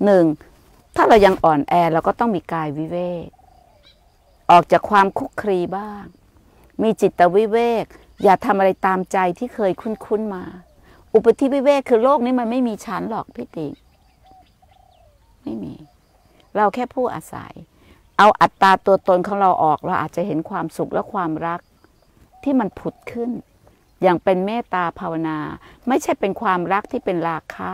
1ถ้าเรายังอ่อนแอเราก็ต้องมีกายวิเวกออกจากความคุกคลีบ้างมีจิตวิเวกอย่าทำอะไรตามใจที่เคยคุ้นมาอุปธิวิเวกคือโลกนี้มันไม่มีฉันหรอกพี่ติ๋งไม่มีเราแค่ผู้อาศัยเอาอัตตาตัวตนของเราออกเราอาจจะเห็นความสุขและความรักที่มันผุดขึ้นอย่างเป็นเมตตาภาวนาไม่ใช่เป็นความรักที่เป็นราคะ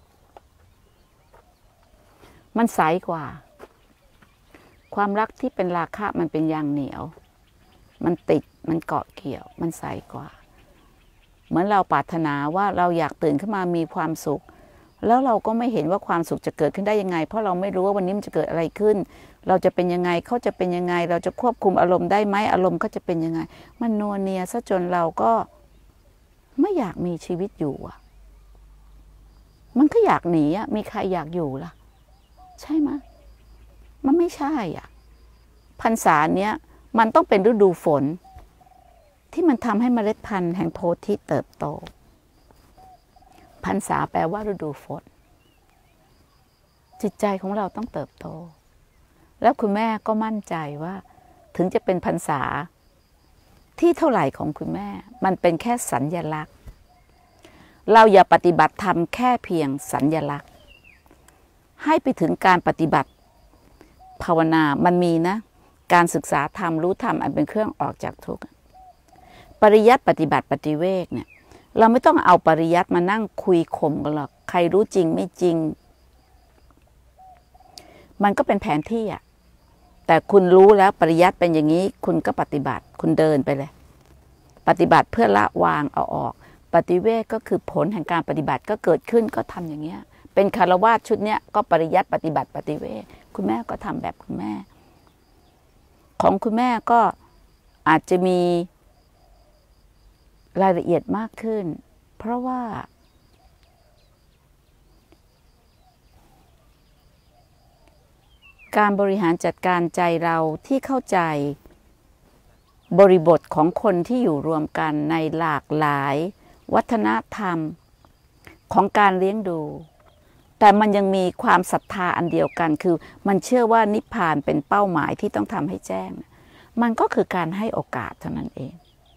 มันใสกว่าความรักที่เป็นราคะมันเป็นยางเหนียวมันติดมันเกาะเกี่ยวมันใสกว่าเหมือนเราปรารถนาว่าเราอยากตื่นขึ้นมามีความสุขแล้วเราก็ไม่เห็นว่าความสุขจะเกิดขึ้นได้ยังไงเพราะเราไม่รู้ว่าวันนี้มันจะเกิดอะไรขึ้นเราจะเป็นยังไงเขาจะเป็นยังไงเราจะควบคุมอารมณ์ได้ไหมอารมณ์เขาจะเป็นยังไงมันนัวเนียซะจนเราก็ไม่อยากมีชีวิตอยู่มันก็อยากหนีมีใครอยากอยู่ล่ะใช่ไหมมันไม่ใช่พรรษาเนี้ยมันต้องเป็นฤดูฝนที่มันทำให้เมล็ดพันธุ์แห่งโพธิเติบโตพรรษาแปลว่าฤดูฝนจิตใจของเราต้องเติบโตแล้วคุณแม่ก็มั่นใจว่าถึงจะเป็นพรรษาที่เท่าไหร่ของคุณแม่มันเป็นแค่สัญลักษณ์เราอย่าปฏิบัติธรรมแค่เพียงสัญลักษณ์ให้ไปถึงการปฏิบัติภาวนามันมีนะการศึกษาธรรมรู้ธรรมอันเป็นเครื่องออกจากทุกข์ปริยัติปฏิบัติปฏิเวกเนี่ยเราไม่ต้องเอาปริยัติมานั่งคุยข่มกันหรอกใครรู้จริงไม่จริงมันก็เป็นแผนที่อ่ะแต่คุณรู้แล้วปริยัติเป็นอย่างนี้คุณก็ปฏิบัติคุณเดินไปเลยปฏิบัติเพื่อละวางเอาออกปฏิเวทก็คือผลแห่งการปฏิบัติก็เกิดขึ้นก็ทำอย่างเงี้ยเป็นคฤหัสถ์ชุดเนี้ยก็ปริยัติปฏิบัติปฏิเวทคุณแม่ก็ทำแบบคุณแม่ของคุณแม่ก็อาจจะมีรายละเอียดมากขึ้นเพราะว่าการบริหารจัดการใจเราที่เข้าใจบริบทของคนที่อยู่รวมกันในหลากหลายวัฒนธรรมของการเลี้ยงดูแต่มันยังมีความศรัทธาอันเดียวกันคือมันเชื่อว่านิพพานเป็นเป้าหมายที่ต้องทำให้แจ้งมันก็คือการให้โอกาสเท่านั้นเอง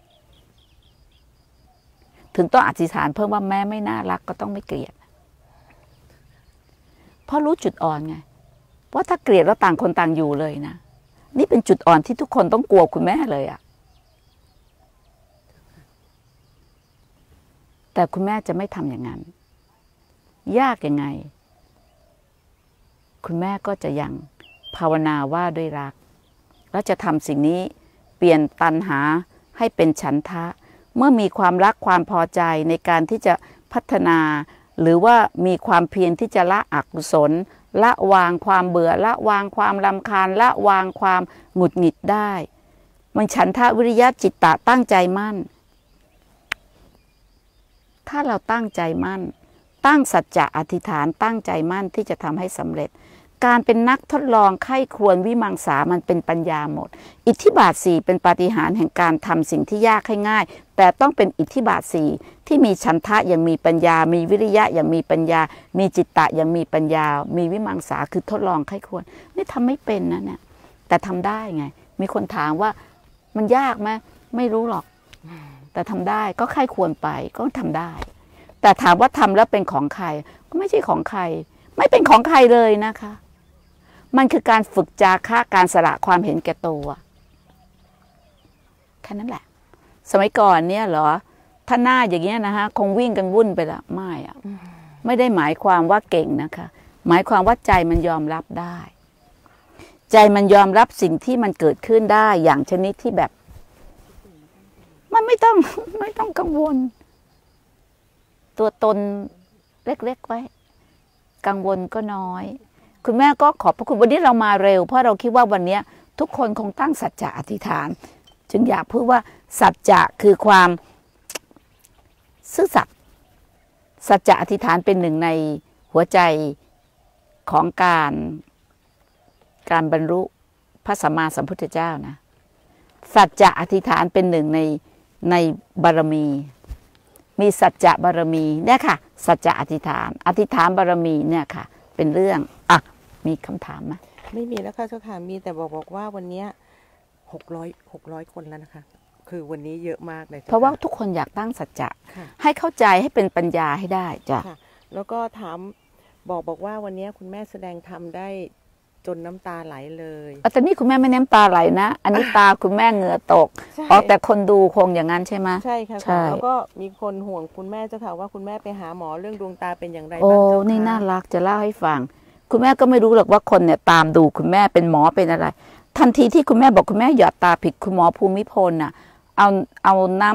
ถึงต้องอธิษฐานเพิ่มว่าแม้ไม่น่ารักก็ต้องไม่เกลียดเพราะรู้จุดอ่อนไงว่าถ้าเกลียดแล้วต่างคนต่างอยู่เลยนะนี่เป็นจุดอ่อนที่ทุกคนต้องกลัวคุณแม่เลยอะแต่คุณแม่จะไม่ทำอย่างนั้นยากยังไงคุณแม่ก็จะยังภาวนาว่าด้วยรักแล้วจะทำสิ่งนี้เปลี่ยนตัณหาให้เป็นฉันทะเมื่อมีความรักความพอใจในการที่จะพัฒนาหรือว่ามีความเพียรที่จะละอกุศลละวางความเบื่อละวางความรำคาญละวางความหงุดหงิดได้มันฉันทะวิริยะจิตตะตั้งใจมั่นถ้าเราตั้งใจมั่นตั้งสัจจะอธิษฐานตั้งใจมั่นที่จะทำให้สำเร็จการเป็นนักทดลองไข้ควรวิมังสามันเป็นปัญญาหมดอิทธิบาท4เป็นปาฏิหาริย์แห่งการทำสิ่งที่ยากให้ง่ายแต่ต้องเป็นอิทธิบาท4ที่มีฉันทะอย่างมีปัญญามีวิริยะอย่างมีปัญญามีจิตตะอย่างมีปัญญามีวิมังสาคือทดลองไข้ควรนี่ทำไม่เป็นนะเนี่ยแต่ทำได้ไงมีคนถามว่ามันยากไหมไม่รู้หรอกแต่ทำได้ก็ไข้ควรไปก็ทำได้แต่ถามว่าทำแล้วเป็นของใครก็ไม่ใช่ของใครไม่เป็นของใครเลยนะคะมันคือการฝึกจาคะการสละความเห็นแก่ตัวแค่นั้นแหละสมัยก่อนเนี่ยเหรอถ้าหน้าอย่างเงี้ยนะคะคงวิ่งกันวุ่นไปละไม่อะไม่ได้หมายความว่าเก่งนะคะหมายความว่าใจมันยอมรับได้ใจมันยอมรับสิ่งที่มันเกิดขึ้นได้อย่างชนิดที่แบบมันไม่ต้องกังวลตัวตนเล็กๆไว้กังวลก็น้อยคุณแม่ก็ขอบพระคุณวันนี้เรามาเร็วเพราะเราคิดว่าวันนี้ทุกคนคงตั้งสัจจะอธิษฐานจึงอยากพูดว่าสัจจะคือความซื่อสัตย์สัจจะอธิษฐานเป็นหนึ่งในหัวใจของการบรรลุพระสัมมาสัมพุทธเจ้านะสัจจะอธิษฐานเป็นหนึ่งในบารมีมีสัจจะบารมีเนี่ยค่ะสัจจะอธิษฐานบารมีเนี่ยค่ะเป็นเรื่องอ่ะมีคำถามไหมไม่มีแล้วค่ะเจ้าค่ะมีแต่บอกว่าวันนี้600 คนแล้วนะคะคือวันนี้เยอะมากเลยเพราะว่าทุกคนอยากตั้งสัจจะให้เข้าใจให้เป็นปัญญาให้ได้จ้ะแล้วก็ถามบอกว่าวันนี้คุณแม่แสดงธรรมได้จนน้ำตาไหลเลยแต่นี่คุณแม่ไม่น้ำตาไหลนะอันนี้ตาคุณแม่เหงื่อตกแต่คนดูคงอย่างนั้นใช่ไหมใช่ค่ะแล้วก็มีคนห่วงคุณแม่เจ้าค่ะว่าคุณแม่ไปหาหมอเรื่องดวงตาเป็นอย่างไรบ้างเจ้าค่ะนี่น่ารักจะเล่าให้ฟังคุณแม่ก็ไม่รู้หรอกว่าคนเนี่ยตามดูคุณแม่เป็นหมอเป็นอะไรทันทีที่คุณแม่บอกคุณแม่หยอดตาผิดคุณหมอภูมิพลน่ะเอา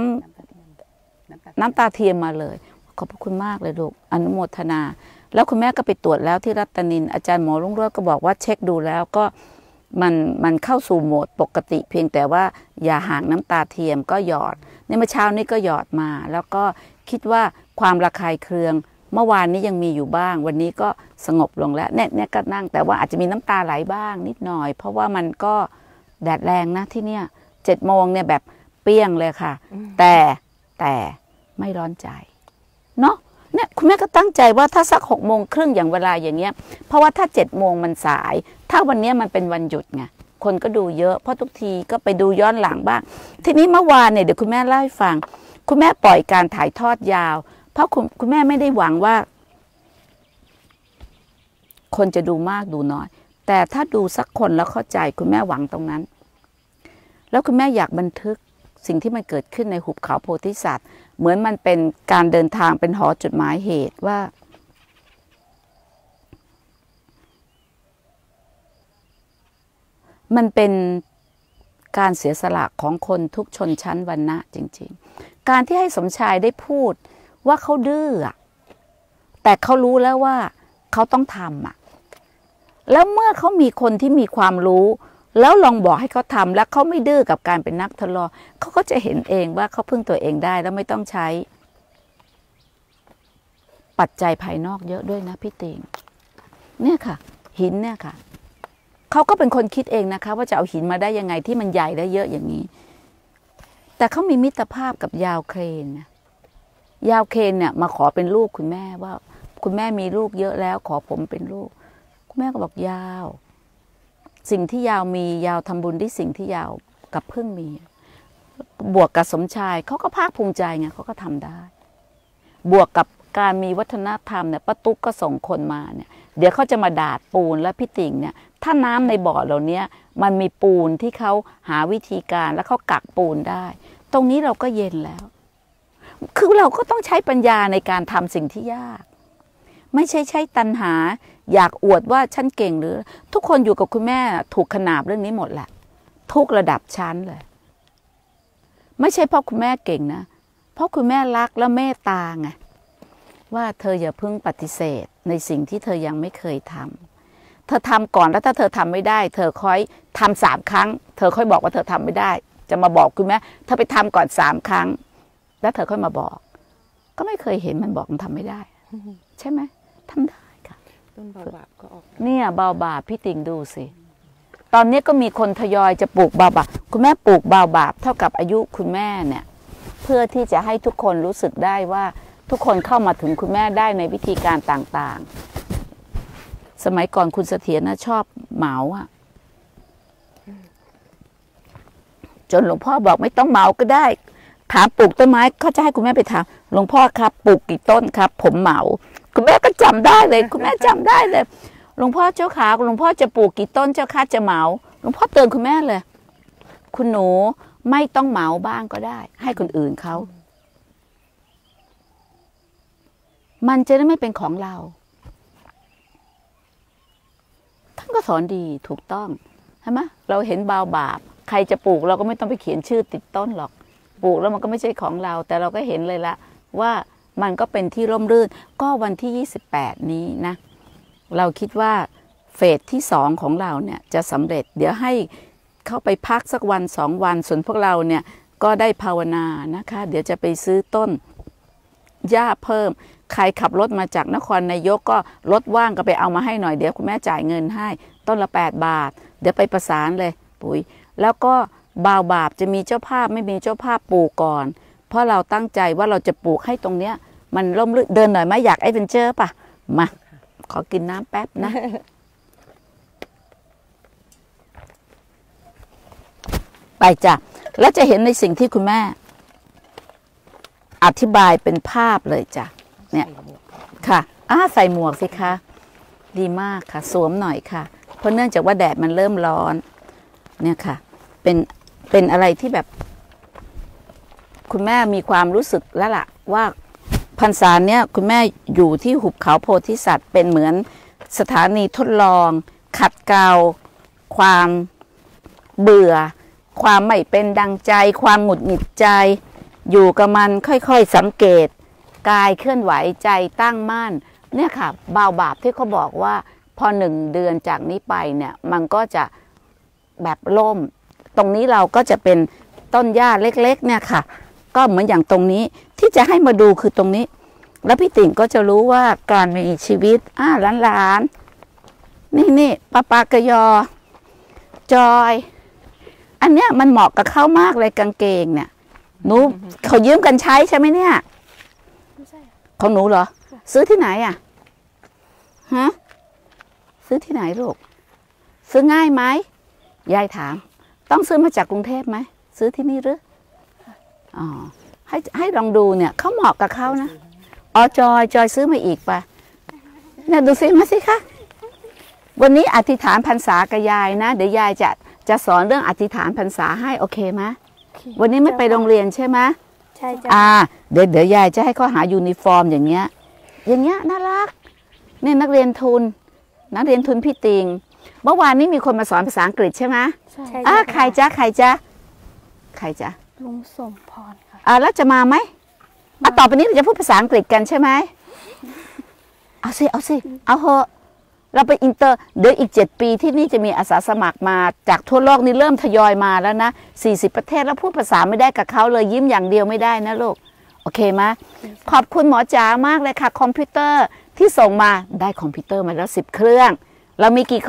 น้ำตาเทียมมาเลยขอบพระคุณมากเลยลูกอนุโมทนาแล้วคุณแม่ก็ไปตรวจแล้วที่รัตนินอาจารย์หมอรุ่งโรจน์ก็บอกว่าเช็คดูแล้วก็มันเข้าสู่โหมดปกติเพียงแต่ว่าอย่าห่างน้ำตาเทียมก็หยอดในเมื่อเช้านี้ก็หยอดมาแล้วก็คิดว่าความระคายเคืองเมื่อวานนี้ยังมีอยู่บ้างวันนี้ก็สงบลงแล้วเนี่ยก็นั่งแต่ว่าอาจจะมีน้ำตาไหลบ้างนิดหน่อยเพราะว่ามันก็แดดแรงนะที่เนี่ย7 โมงเนี่ยแบบเปี้ยงเลยค่ะแต่ไม่ร้อนใจเนาะเนี่ยคุณแม่ก็ตั้งใจว่าถ้าสัก6:30อย่างเวลาอย่างเงี้ยเพราะว่าถ้า7 โมงมันสายถ้าวันนี้มันเป็นวันหยุดไงคนก็ดูเยอะเพราะทุกทีก็ไปดูย้อนหลังบ้างทีนี้เมื่อวานเนี่ยเดี๋ยวคุณแม่เล่าให้ฟังคุณแม่ปล่อยการถ่ายทอดยาวเพราะคุณแม่ไม่ได้หวังว่าคนจะดูมากดูน้อยแต่ถ้าดูสักคนแล้วเข้าใจคุณแม่หวังตรงนั้นแล้วคุณแม่อยากบันทึกสิ่งที่มันเกิดขึ้นในหุบเขาโพธิสัตว์เหมือนมันเป็นการเดินทางเป็นหอจุดหมายเหตุว่ามันเป็นการเสียสละของคนทุกชนชั้นวรรณะจริงๆการที่ให้สมชายได้พูดว่าเขาดื้อแต่เขารู้แล้วว่าเขาต้องทำแล้วเมื่อเขามีคนที่มีความรู้แล้วลองบอกให้เขาทำแล้วเขาไม่ดื้อกับการเป็นนักทดลองเขาก็จะเห็นเองว่าเขาพึ่งตัวเองได้แล้วไม่ต้องใช้ปัจจัยภายนอกเยอะด้วยนะพี่ติงเนี่ยค่ะหินเนี่ยค่ะเขาก็เป็นคนคิดเองนะคะว่าจะเอาหินมาได้ยังไงที่มันใหญ่ได้เยอะอย่างนี้แต่เขามีมิตรภาพกับยาวเครนยาวเครนเนี่ยมาขอเป็นลูกคุณแม่ว่าคุณแม่มีลูกเยอะแล้วขอผมเป็นลูกคุณแม่ก็บอกยาวสิ่งที่ยาวมียาวทำบุญด้วยสิ่งที่ยาวกับเพิ่งมีบวกกับสมชายเขาก็ภาคภูมิใจไงเขาก็ทำได้บวกกับการมีวัฒนธรรมเนี่ยป้าตุ๊กก็ส่งคนมาเนี่ยเดี๋ยวเขาจะมาดาดปูนและพี่ติ่งเนี่ยถ้าน้ำในบ่อเหล่านี้มันมีปูนที่เขาหาวิธีการแล้วเขากักปูนได้ตรงนี้เราก็เย็นแล้วคือเราก็ต้องใช้ปัญญาในการทำสิ่งที่ยากไม่ใช่ใช้ตัณหาอยากอวดว่าฉันเก่งหรือทุกคนอยู่กับคุณแม่ถูกขนาบเรื่องนี้หมดแหละทุกระดับชั้นเลยไม่ใช่เพราะคุณแม่เก่งนะเพราะคุณแม่รักและเมตตาไงว่าเธออย่าเพิ่งปฏิเสธในสิ่งที่เธอยังไม่เคยทำเธอทำก่อนแล้วถ้าเธอทำไม่ได้เธอค่อยทำ3 ครั้งเธอค่อยบอกว่าเธอทำไม่ได้จะมาบอกคุณแม่เธอไปทำก่อน3 ครั้งแล้วเธอค่อยมาบอกก็ไม่เคยเห็นมันบอกมันทำไม่ได้ใช่ไหมทำได้ค่ะต้นเบาบาปก็ออกเนี่ยเบาบาปพี่ติ่งดูสิตอนนี้ก็มีคนทยอยจะปลูกเบาบาปคุณแม่ปลูกเบาบาปเท่ากับอายุคุณแม่เนี่ยเพื่อที่จะให้ทุกคนรู้สึกได้ว่าทุกคนเข้ามาถึงคุณแม่ได้ในวิธีการต่างๆสมัยก่อนคุณเสถียรนะชอบเหมาจนหลวงพ่อบอกไม่ต้องเหมาก็ได้ถามปลูกต้นไม้เขาจะให้คุณแม่ไปถามหลวงพ่อครับปลูกกี่ต้นครับผมเหมาคุณแม่ก็จำได้เลยคุณแม่จำได้เลยหลวงพ่อเจ้าขาหลวงพ่อจะปลูกกี่ต้นเจ้าค่ะจะเหมาหลวงพ่อเตือนคุณแม่เลยคุณหนูไม่ต้องเหมาบ้างก็ได้ให้คนอื่นเขามันจะได้ไม่เป็นของเราท่านก็สอนดีถูกต้องใช่ไหมเราเห็นเบาบาปใครจะปลูกเราก็ไม่ต้องไปเขียนชื่อติดต้นหรอกปลูกแล้วมันก็ไม่ใช่ของเราแต่เราก็เห็นเลยละว่ามันก็เป็นที่ร่มรื่นก็วันที่28นี้นะเราคิดว่าเฟสที่2ของเราเนี่ยจะสำเร็จเดี๋ยวให้เข้าไปพักสักวัน2 วันส่วนพวกเราเนี่ยก็ได้ภาวนานะคะเดี๋ยวจะไปซื้อต้นหญ้าเพิ่มใครขับรถมาจากนครนายกก็รถว่างก็ไปเอามาให้หน่อยเดี๋ยวคุณแม่จ่ายเงินให้ต้นละ8 บาทเดี๋ยวไปประสานเลยปุ๋ยแล้วก็บ่าวบาปจะมีเจ้าภาพไม่มีเจ้าภาพปลูกก่อนเพราะเราตั้งใจว่าเราจะปลูกให้ตรงเนี้ยมันร่มรื่นเดินหน่อยไหมอยากแอดเวนเจอร์ป่ะมาขอกินน้ำแป๊บนะ ไปจ้ะแล้วจะเห็นในสิ่งที่คุณแม่อธิบายเป็นภาพเลยจ้ะเนี่ยค่ะใส่หมวกสิคะดีมากค่ะสวมหน่อยค่ะเพราะเนื่องจากว่าแดดมันเริ่มร้อนเนี่ยค่ะเป็นอะไรที่แบบคุณแม่มีความรู้สึกแล้วล่ะว่าพรรษาเนี่ยคุณแม่อยู่ที่หุบเขาโพธิสัตว์เป็นเหมือนสถานีทดลองขัดเกลาความเบื่อความไม่เป็นดังใจความหงุดหงิดใจอยู่กับมันค่อยๆสังเกตกายเคลื่อนไหวใจตั้งมั่นเนี่ยค่ะเบาบาปที่เขาบอกว่าพอ1 เดือนจากนี้ไปเนี่ยมันก็จะแบบล่มตรงนี้เราก็จะเป็นต้นหญ้าเล็กๆเนี่ยค่ะก็เหมือนอย่างตรงนี้ที่จะให้มาดูคือตรงนี้แล้วพี่ติ่งก็จะรู้ว่าการมีชีวิตหลานนี่ปากระยอจอยอันเนี้ยมันเหมาะกับเขามากเลยกางเกงเนี่ยหนูเขายืมกันใช้ใช่ไหมเนี่ยไม่ใช่ของหนูเหรอซื้อที่ไหนฮะซื้อที่ไหนลูกซื้อง่ายไหมยายถามต้องซื้อมาจากกรุงเทพไหมซื้อที่นี่หรืออ๋อให้ลองดูเนี่ยเขาเหมาะกับเขานะจอยซื้อมาอีกป่ะเนี่ยดูสิมาสิคะวันนี้อธิษฐานพรรษากับยายนะเดี๋ยวยายจะสอนเรื่องอธิษฐานพรรษาให้โอเคไหมวันนี้ไม่ไปโรงเรียนใช่ไหมใช่จ้ะเดี๋ยวยายจะให้เขาหายูนิฟอร์มอย่างเงี้ยน่ารักเนี่ยนักเรียนทุนพี่ติงเมื่อวานนี้มีคนมาสอนภาษาอังกฤษใช่ไหมใช่ใครจ๊ะใครจ๊ะลุงสมพรค่ะแล้วจะมาไหมต่อไปนี้เราจะพูดภาษาอังกฤษกันใช่ไหมเอาสิเอาเหอะเราไปอินเตอร์เดี๋ยวอีก7 ปีที่นี่จะมีอาสาสมัครมาจากทั่วโลกนี่เริ่มทยอยมาแล้วนะ40 ประเทศแล้วพูดภาษาไม่ได้กับเขาเลยยิ้มอย่างเดียวไม่ได้นะลูกโอเคไหมขอบคุณหมอจ๋ามากเลยค่ะคอมพิวเตอร์ที่ส่งมาได้คอมพิวเตอร์มาแล้ว10 เครื่องเรามีกี่คน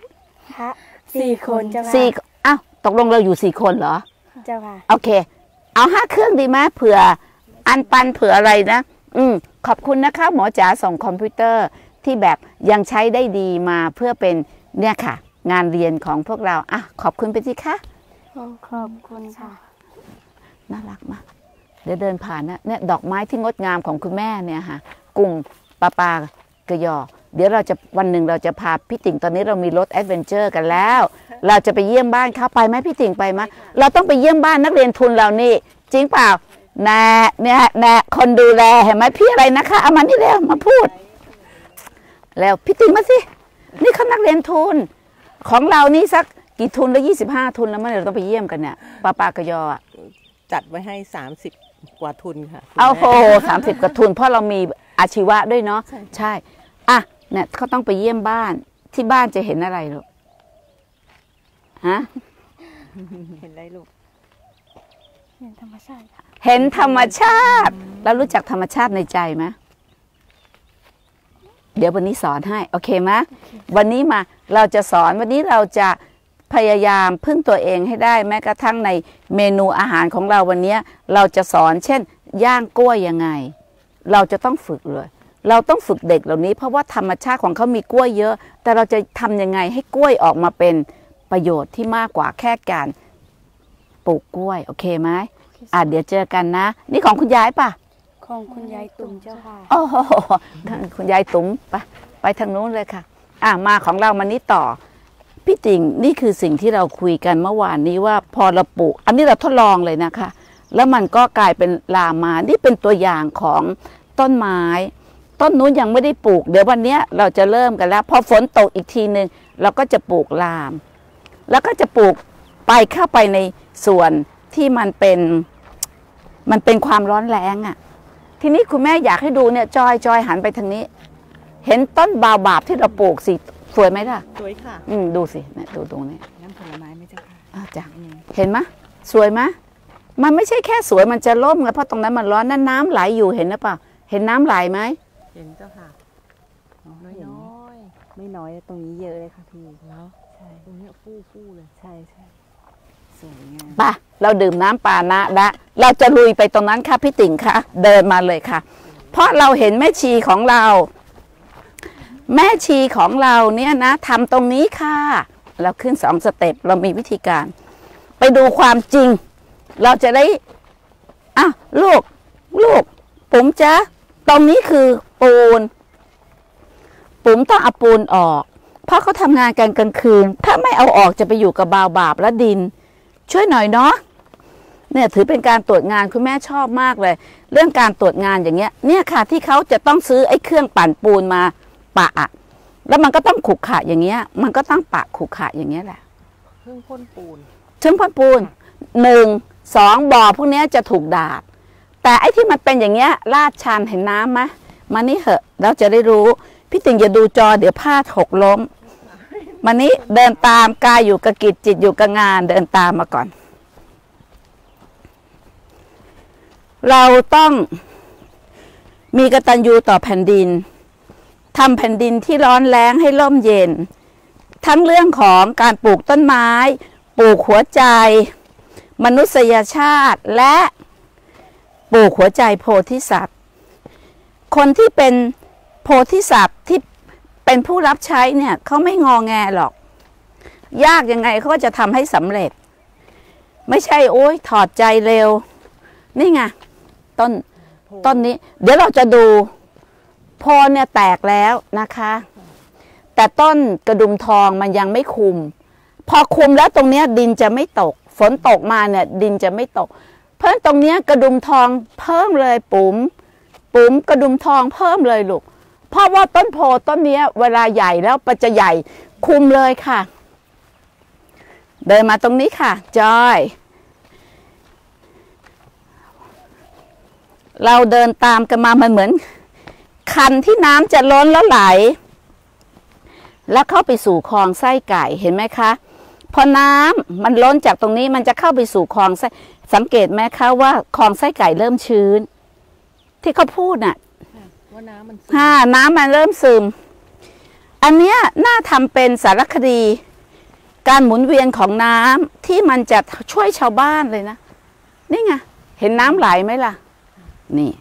4 คนเจ้าค่ะอ้าวตกลงเราอยู่4 คนเหรอเจ้าค่ะโอเคเอา5 เครื่องดีไหมเผื่ออันปันเผื่ออะไรนะขอบคุณนะคะหมอจ๋าส่งคอมพิวเตอร์ที่แบบยังใช้ได้ดีมาเพื่อเป็นเนี่ยค่ะงานเรียนของพวกเราขอบคุณไปสิคะขอบคุณค่ะน่ารักมากเดี๋ยวเดินผ่านนะเนี่ยดอกไม้ที่งดงามของคุณแม่เนี่ยค่ะกลุ่มปากระยอเดี๋ยวเราจะวันหนึ่งเราจะพาพี่ติ่งตอนนี้เรามีรถแอดเวนเจอร์กันแล้วเราจะไปเยี่ยมบ้านเขาไปไหมพี่ติ่งไปไหมเราต้องไปเยี่ยมบ้านนักเรียนทุนเรานี่จริงเปล่าแน่คนดูแลเห็นไหมพี่อะไรนะคะเอามานี่เร็วมาพูดแล้วพี่ติ่งมาสินี่เขานักเรียนทุนของเรานี่สักกี่ทุนแล้ว25 ทุนแล้วเมื่อเราต้องไปเยี่ยมกันเนี่ยปากระยอจัดไว้ให้30 กว่าทุนค่ะเอาโห30 กว่าทุนเพราะเรามีอาชีวะด้วยเนาะใช่เนี่ยเขาต้องไปเยี่ยมบ้านที่บ้านจะเห็นอะไรลูกฮะเห็นอะไรลูกเห็นธรรมชาติเห็นธรรมชาติแล้วรู้จักธรรมชาติในใจไหมเดี๋ยววันนี้สอนให้โอเคไหมวันนี้มาเราจะสอนวันนี้เราจะพยายามพึ่งตัวเองให้ได้แม้กระทั่งในเมนูอาหารของเราวันนี้เราจะสอนเช่นย่างกล้วยยังไงเราจะต้องฝึกเลยเราต้องฝึกเด็กเหล่านี้เพราะว่าธรรมชาติของเขามีกล้วยเยอะแต่เราจะทำยังไงให้กล้วยออกมาเป็นประโยชน์ที่มากกว่าแค่การปลูกกล้วยโอเคไหมเดี๋ยวเจอกันนะนี่ของคุณยายป่ะของคุณยายตุ๋มเจ้าค่ะโอ้โหคุณยายตุ๋มไปทางนู้นเลยค่ะมาของเรามานี้ต่อพี่ติ่งนี่คือสิ่งที่เราคุยกันเมื่อวานนี้ว่าพอเราปลูกอันนี้เราทดลองเลยนะคะแล้วมันก็กลายเป็นลามมานี่เป็นตัวอย่างของต้นไม้ต้นนู้นยังไม่ได้ปลูกเดี๋ยววันนี้เราจะเริ่มกันแล้วพอฝนตกอีกทีนึงเราก็จะปลูกลามแล้วก็จะปลูกไปเข้าไปในส่วนที่มันเป็นความร้อนแรงทีนี้คุณแม่อยากให้ดูเนี่ยจอยหันไปทางนี้เห็นต้นบาบาบที่เราปลูกสิสวยไหมล่ะสวยค่ะดูสิเนี่ยดูตรงนี้น้ำผลไม้ไหมเจ้าค่ะจ้ะเห็นไหมสวยไหมมันไม่ใช่แค่สวยมันจะล่มไงเพราะตรงนั้นมันร้อนน้ำไหลอยู่เห็นหรือเปล่าเห็นน้ำไหลไหมเห็นเจ้าค่ะน้อยไม่น้อยตรงนี้เยอะเลยค่ะพี่แล้วใช่ตรงนี้ฟู่เลยใช่สวยงามป่ะเราดื่มน้ำปานะละเราจะลุยไปตรงนั้นค่ะพี่ติ่งค่ะเดินมาเลยค่ะเพราะเราเห็นแม่ชีของเราเนี่ยนะทำตรงนี้ค่ะเราขึ้น2 สเต็ปเรามีวิธีการไปดูความจริงเราจะได้ลูกปุ๋มจ๊ะตรงนี้คือปูนปุ๋มต้องเอาปูนออกเพราะเขาทำงานกันกลางคืนถ้าไม่เอาออกจะไปอยู่กับบาวบาปและดินช่วยหน่อยเนาะเนี่ยถือเป็นการตรวจงานคุณแม่ชอบมากเลยเรื่องการตรวจงานอย่างเงี้ยเนี่ยค่ะที่เขาจะต้องซื้อไอ้เครื่องปั่นปูนมาปะแล้วมันก็ต้องขรุขระอย่างเงี้ยมันก็ต้องปะขรุขระอย่างเงี้ยแหละเครื่องพ่นปูน 1 2บ่อพวกนี้จะถูกดาดแต่ไอ้ที่มันเป็นอย่างเงี้ยลาดชันเห็นน้ำไหมมานี่เหอะเราจะได้รู้พี่ติ่งอย่าดูจอเดี๋ยวพลาดหกล้มมานี้เดินตามกายอยู่กับกิจจิตอยู่กับงานเดินตามมาก่อนเราต้องมีกตัญญูต่อแผ่นดินทำแผ่นดินที่ร้อนแล้งให้ร่มเย็นทั้งเรื่องของการปลูกต้นไม้ปลูกหัวใจมนุษยชาติและปลูกหัวใจโพธิสัตว์คนที่เป็นโพธิสัตว์ที่เป็นผู้รับใช้เนี่ยเขาไม่งอแงหรอกยากยังไงเขาก็จะทำให้สำเร็จไม่ใช่โอ๊ยถอดใจเร็วนี่ไงต้นนี้เดี๋ยวเราจะดูโพเนี่ยแตกแล้วนะคะแต่ต้นกระดุมทองมันยังไม่คุมพอคุมแล้วตรงนี้ดินจะไม่ตกฝนตกมาเนี่ยดินจะไม่ตกเพราะตรงนี้กระดุมทองเพิ่มเลยปุ๋มกระดุมทองเพิ่มเลยลูกเพราะว่าต้นโพต้นเนี้ยเวลาใหญ่แล้วมันจะใหญ่คุมเลยค่ะเดินมาตรงนี้ค่ะจอยเราเดินตามกันมามันเหมือนคันที่น้ำจะล้นแล้วไหลแล้วเข้าไปสู่คลองไส้ไก่เห็นไหมคะพอน้ำมันล้นจากตรงนี้มันจะเข้าไปสู่คลองไส้สังเกตไหมคะว่าคลองไส้ไก่เริ่มชื้นที่เขาพูดน่ะว่าน้ำมันน้ำมันเริ่มซึมอันเนี้ยน่าทำเป็นสารคดีการหมุนเวียนของน้ำที่มันจะช่วยชาวบ้านเลยนะนี่ไงเห็นน้ำไหลไหมล่ะนี่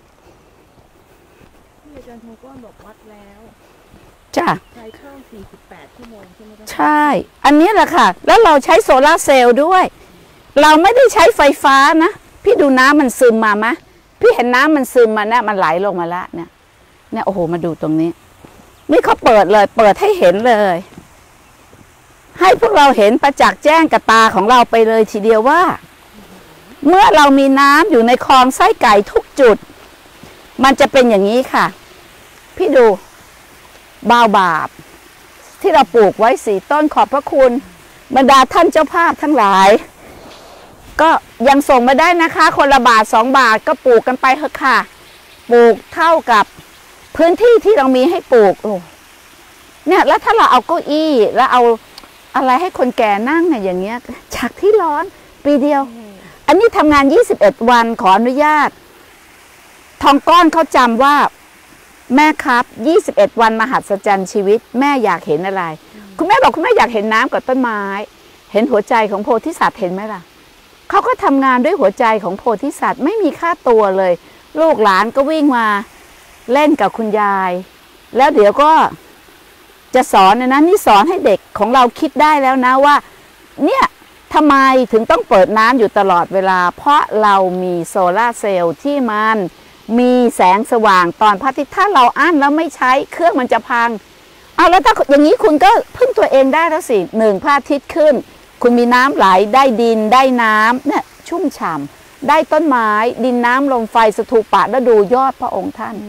ที่อาจารย์โทก้อนบอกวัดแล้วจ้ะใช้ช่อง48 ชั่วโมงใช่ไหมคะใช่อันนี้แหละค่ะแล้วเราใช้โซลาร์เซลล์ด้วยเราไม่ได้ใช้ไฟฟ้านะพี่ดูน้ำมันซึมมาไหมพี่เห็นน้ำมันซึมมาเนี่ยมันไหลลงมาแล้วเนี่ยโอ้โหมาดูตรงนี้นี่เขาเปิดเลยเปิดให้เห็นเลยให้พวกเราเห็นประจักษ์แจ้งกับตาของเราไปเลยทีเดียวว่าเมื่อเรามีน้ำอยู่ในคลองไส้ไก่ทุกจุดมันจะเป็นอย่างนี้ค่ะพี่ดูบาวบาบที่เราปลูกไว้4 ต้นขอบพระคุณบรรดาท่านเจ้าภาพทั้งหลายก็ยังส่งมาได้นะคะคนละบาท2 บาทก็ปลูกกันไปเถอะค่ะปลูกเท่ากับพื้นที่ที่เรามีให้ปลูกเนี่ยแล้วถ้าเราเอาเก้าอี้แล้วเอาอะไรให้คนแก่นั่งเนี่ยอย่างเงี้ยจากที่ร้อนปีเดียวอันนี้ทำงาน21 วันขออนุญาตทองก้อนเขาจำว่าแม่ครับ21 วันมหัศจรรย์ชีวิตแม่อยากเห็นอะไรคุณแม่บอกคุณแม่อยากเห็นน้ำกับต้นไม้เห็นหัวใจของโพธิสัตว์เห็นไหมล่ะเขาก็ทำงานด้วยหัวใจของโพธิสัตว์ไม่มีค่าตัวเลยลูกหลานก็วิ่งมาเล่นกับคุณยายแล้วเดี๋ยวก็จะสอนนะนี่สอนให้เด็กของเราคิดได้แล้วนะว่าเนี่ยทำไมถึงต้องเปิดน้ำอยู่ตลอดเวลาเพราะเรามีโซลาร์เซลล์ที่มันมีแสงสว่างตอนพระอาทิตย์ถ้าเราอั้นแล้วไม่ใช้เครื่องมันจะพังเอาแล้วถ้าอย่างนี้คุณก็พึ่งตัวเองได้แล้วสิ1พระอาทิตย์ขึ้นคุณมีน้ำไหลได้ดินได้น้ำเนี่ยชุ่มฉ่ำได้ต้นไม้ดินน้ำลมไฟสถูปะแล้วดูยอดพระองค์ท่าน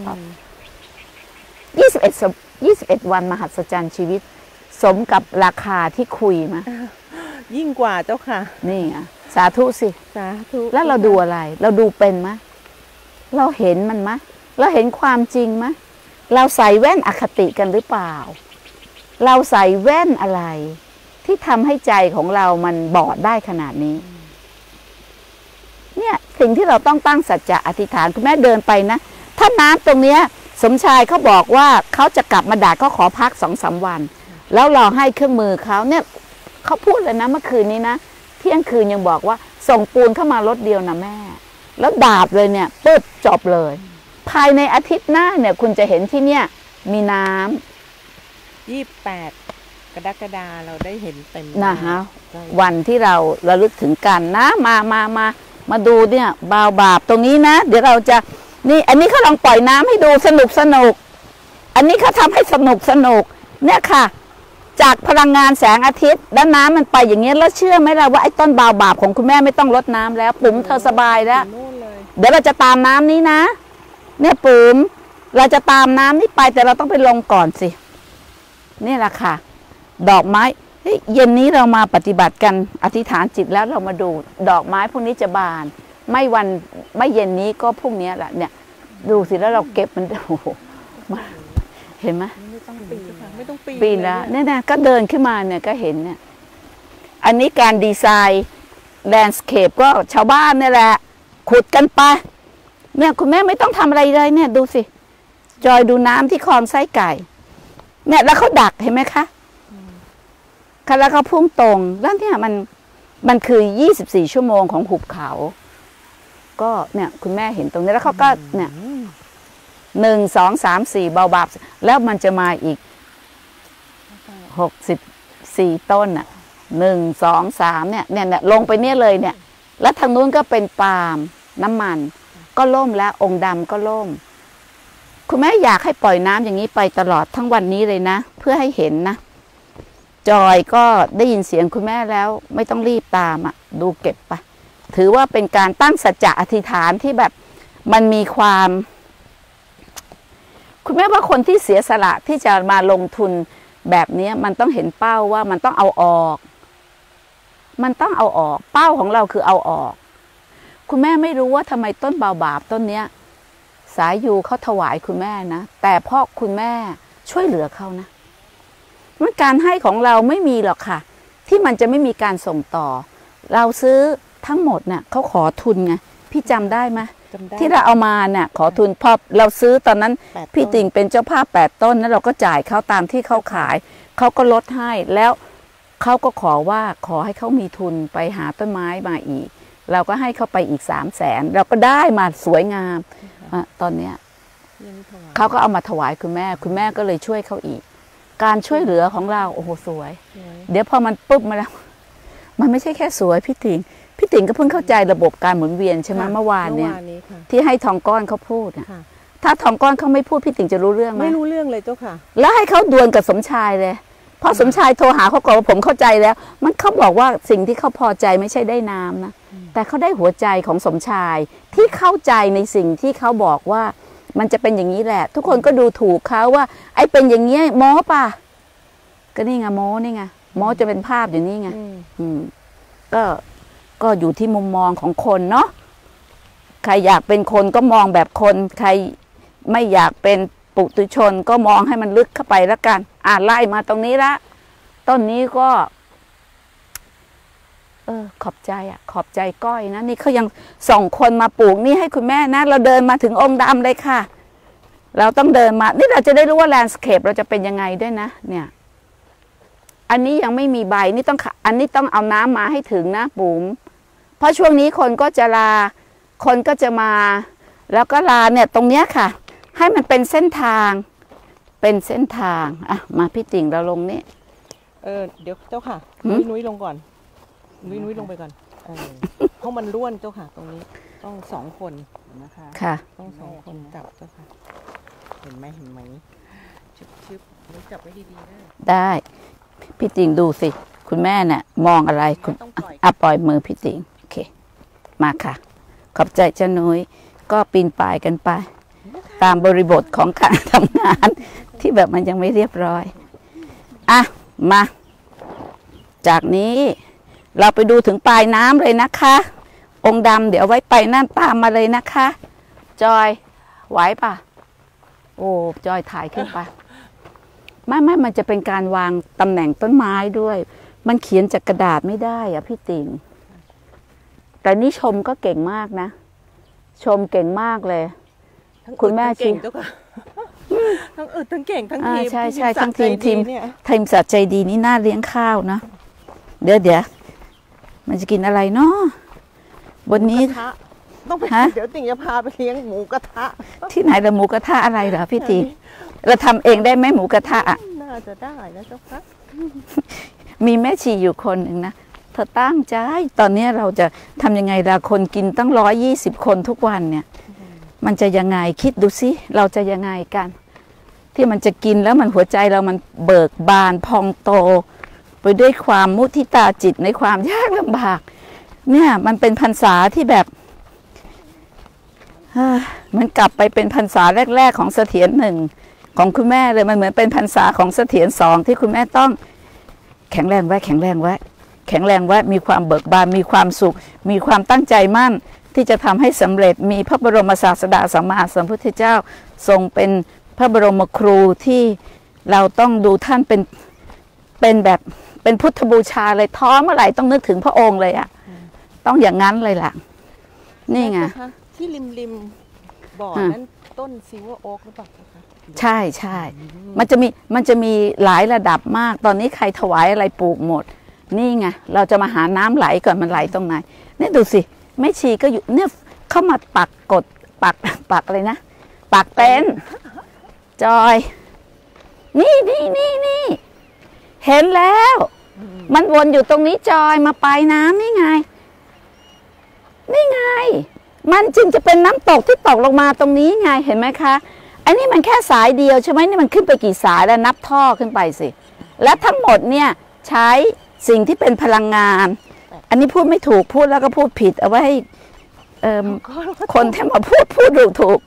21 วันมหัศจรรย์ชีวิตสมกับราคาที่คุยมายิ่งกว่าเจ้าค่ะนี่ไงสาธุสิสาธุแล้วเราดูอะไรเราดูเป็นไหมเราเห็นมันไหมเราเห็นความจริงไหมเราใส่แว่นอคติกันหรือเปล่าเราใส่แว่นอะไรที่ทำให้ใจของเรามันบอดได้ขนาดนี้เนี่ยสิ่งที่เราต้องตั้งสัจจะอธิษฐานคุณแม่เดินไปนะถ้าน้ำตรงเนี้ยสมชายเขาบอกว่าเขาจะกลับมาด่าก็ขอพัก2-3 วันแล้วเราให้เครื่องมือเขาเนี่ยเขาพูดเลยนะเมื่อคืนนี้นะเที่ยงคืนยังบอกว่าส่งปูนเข้ามารถเดียวนะแม่แล้วดาบเลยเนี่ยปึ๊บจบเลยภายในอาทิตย์หน้าเนี่ยคุณจะเห็นที่เนี่ยมีน้ำ28 กรกฎาคมเราได้เห็นเต็มนะคะวันที่เราระลึกถึงกันนะมาดูเนี่ยบาวบาปตรงนี้นะเดี๋ยวเราจะนี่อันนี้เขาลองปล่อยน้ำให้ดูสนุกอันนี้เขาทำให้สนุกเนี่ยค่ะจากพลังงานแสงอาทิตย์แล้วน้ำมันไปอย่างเงี้ยแล้วเชื่อไหมล่ะว่าไอ้ต้นบาวบาปของคุณแม่ไม่ต้องรดน้ำแล้วปุ๋มเธอสบายแล้วเดี๋ยวเราจะตามน้ำนี้นะเนี่ยปุ๋มเราจะตามน้ำนี้ไปแต่เราต้องไปลงก่อนสินี่แหละค่ะดอกไม้เย็นนี้เรามาปฏิบัติกันอธิษฐานจิตแล้วเรามาดูดอกไม้พวกนี้จะบานไม่เย็นนี้ก็พรุ่งนี้แหละเนี่ยดูสิแล้วเราเก็บมันโอ้โหเห็นไหมไม่ต้องปีนแล้วเนี่ยนะก็เดินขึ้นมาเนี่ยก็เห็นเนี่ยอันนี้การดีไซน์แลนด์สเคปก็ชาวบ้านนี่แหละขุดกันไปเนี่ยคุณแม่ไม่ต้องทำอะไรเลยเนี่ยดูสิจอยดูน้ำที่คลองไส้ไก่เนี่ยแล้วเขาดักเห็นไหมคะแล้วเขาพุ่งตรงแล้วเนี่ยมันคือ24 ชั่วโมงของหุบเขาก็เนี่ยคุณแม่เห็นตรงนี้แล้วเขาก็เนี่ย1 2 3 4เบาบาแล้วมันจะมาอีก64 ต้นอ่ะ1 2 3เนี่ยลงไปเนี่ยเลยเนี่ยแล้วทางนู้นก็เป็นปาล์มน้ำมันก็ล่มแล้วองค์ดำก็ล่มคุณแม่อยากให้ปล่อยน้ำอย่างนี้ไปตลอดทั้งวันนี้เลยนะเพื่อให้เห็นนะจอยก็ได้ยินเสียงคุณแม่แล้วไม่ต้องรีบตามอ่ะดูเก็บไปถือว่าเป็นการตั้งสัจจะอธิษฐานที่แบบมันมีความคุณแม่ว่าคนที่เสียสละที่จะมาลงทุนแบบนี้มันต้องเห็นเป้าว่ามันต้องเอาออก มันต้องเอาออกเป้าของเราคือเอาออกคุณแม่ไม่รู้ว่าทำไมต้นบาบาบต้นเนี้ยสายยูเขาถวายคุณแม่นะแต่เพราะคุณแม่ช่วยเหลือเขานะมันการให้ของเราไม่มีหรอกค่ะที่มันจะไม่มีการส่งต่อเราซื้อทั้งหมดเนี่ยเขาขอทุนไงพี่จำได้ไหมที่เราเอามาเนี่ยขอทุนพอเราซื้อตอนนั้นพี่ติ่งเป็นเจ้าภาพ8 ต้นแล้วเราก็จ่ายเขาตามที่เขาขายเขาก็ลดให้แล้วเขาก็ขอว่าขอให้เขามีทุนไปหาต้นไม้มาอีกเราก็ให้เขาไปอีก300,000เราก็ได้มาสวยงามตอนเนี้ยเขาก็เอามาถวายคุณแม่ก็เลยช่วยเขาอีกการช่วยเหลือของเราโอ้โหสวยเดี๋ยวพอมันปุ๊บมาแล้วมันไม่ใช่แค่สวยพี่ติ๋งก็เพิ่งเข้าใจระบบการหมุนเวียนใช่ไหมเมื่อวานเนี่ยที่ให้ทองก้อนเขาพูดถ้าทองก้อนเขาไม่พูดพี่ติ๋งจะรู้เรื่องไหมไม่รู้เรื่องเลยเจ้าค่ะแล้วให้เขาดวลกับสมชายเลยพอสมชายโทรหาเขาบอกว่าผมเข้าใจแล้วมันเขาบอกว่าสิ่งที่เขาพอใจไม่ใช่ได้น้ำนะแต่เขาได้หัวใจของสมชายที่เข้าใจในสิ่งที่เขาบอกว่ามันจะเป็นอย่างนี้แหละทุกคนก็ดูถูกเขาว่าไอ้เป็นอย่างเงี้ยโม้ป่ะก็นี่ไงโม้นี่ไงโม้จะเป็นภาพอย่างนี้ไงก็อยู่ที่มุมมองของคนเนาะใครอยากเป็นคนก็มองแบบคนใครไม่อยากเป็นปุถุชนก็มองให้มันลึกเข้าไปแล้วกันไล่มาตรงนี้ละต้นนี้ก็ขอบใจขอบใจก้อยนะนี่เขายังส่งคนมาปลูกนี่ให้คุณแม่นะเราเดินมาถึงองค์ดำเลยค่ะเราต้องเดินมานี่เราจะได้รู้ว่าแลนด์สเคปเราจะเป็นยังไงด้วยนะเนี่ยอันนี้ยังไม่มีใบนี่ต้องอันนี้ต้องเอาน้ำมาให้ถึงนะปุ๋มเพราะช่วงนี้คนก็จะลาคนก็จะมาแล้วก็ลาเนี่ยตรงเนี้ยค่ะให้มันเป็นเส้นทางมาพี่ติ่งเราลงนี่เดี๋ยวเจ้าค่ะนุ้ยลงก่อนนุ้ยลงไปก่อนเพราะมันร่วนเจ้าค่ะตรงนี้ต้อง2 คนนะคะค่ะต้อง2 คนจับเจ้าค่ะเห็นไหมชึบนุ้ยจับไว้ดีๆได้พี่ติ่งดูสิคุณแม่เนี่ยมองอะไรคุณปล่อยมือพี่ติ่งโอเคมาค่ะขอบใจเจ้านุ้ยก็ปีนป่ายกันไปตามบริบทของการทำงานที่แบบมันยังไม่เรียบร้อยมาจากนี้เราไปดูถึงปลายน้ำเลยนะคะองค์ดำเดี๋ยวไว้ไปนั่นตามมาเลยนะคะจอยไหวป่ะโอ้จอยถ่ายขึ้นไปไม่มันจะเป็นการวางตำแหน่งต้นไม้ด้วยมันเขียนจากกระดาษไม่ได้พี่ติ๋งแต่นี่ชมก็เก่งมากนะชมเก่งมากเลยคุณแม่เก่งเจ้าค่ะทั้งทั้งเก่งทั้งทีมใช่ทั้งทีมสัตว์ใจดีนี่น่าเลี้ยงข้าวนะเดี๋ยวมันจะกินอะไรเนาะบนนี้ต้องไปเดี๋ยวติ่งจะพาไปเลี้ยงหมูกระทะที่ไหนละหมูกระทะอะไรเหรอพี่ติ๋งเราทำเองได้ไหมหมูกระทะน่าจะได้นะเจ้าค่ะมีแม่ชีอยู่คนหนึ่งนะเธอตั้งใจตอนนี้เราจะทำยังไงล่ะคนกินตั้ง120 คนทุกวันเนี่ยมันจะยังไงคิดดูสิเราจะยังไงกันที่มันจะกินแล้วมันหัวใจเรามันเบิกบานพองโตไปด้วยความมุทิตาจิตในความยากลำบากเนี่ยมันเป็นพรรษาที่แบบมันกลับไปเป็นพรรษาแรกๆของเสถียร1ของคุณแม่เลยมันเหมือนเป็นพรรษาของเสถียร2ที่คุณแม่ต้องแข็งแรงไว้มีความเบิกบานมีความสุขมีความตั้งใจมั่นที่จะทำให้สำเร็จมีพระบรมศาสดาสัมมาสัมพุทธเจ้าทรงเป็นพระบรมครูที่เราต้องดูท่านเป็นแบบเป็นพุทธบูชาเลยท้อเมื่อไหร่ต้องนึกถึงพระองค์เลยต้องอย่างนั้นเลยล่ะนี่ไงที่ริมบ่อนั้นต้นซิลเวอร์โอ๊กหรือเปล่าคะใช่มันจะมีหลายระดับมากตอนนี้ใครถวายอะไรปลูกหมดนี่ไงเราจะมาหาน้ำไหลก่อนมันไหลตรงไหนนี่ดูสิแม่ชีก็อยู่เนี่ยเข้ามาปักอะไรนะปักเต็นท์จอยนี่เห็นแล้วมันวนอยู่ตรงนี้จอยมาปลายน้ำนี่ไงมันจึงจะเป็นน้ำตกที่ตกลงมาตรงนี้ไงเห็นไหมคะอันนี้มันแค่สายเดียวใช่ไหมนี่มันขึ้นไปกี่สายแล้วนับท่อขึ้นไปสิและทั้งหมดเนี่ยใช้สิ่งที่เป็นพลังงานอันนี้พูดไม่ถูกพูดแล้วก็พูดผิดเอาไว้ให้คนที่มาพูดถูก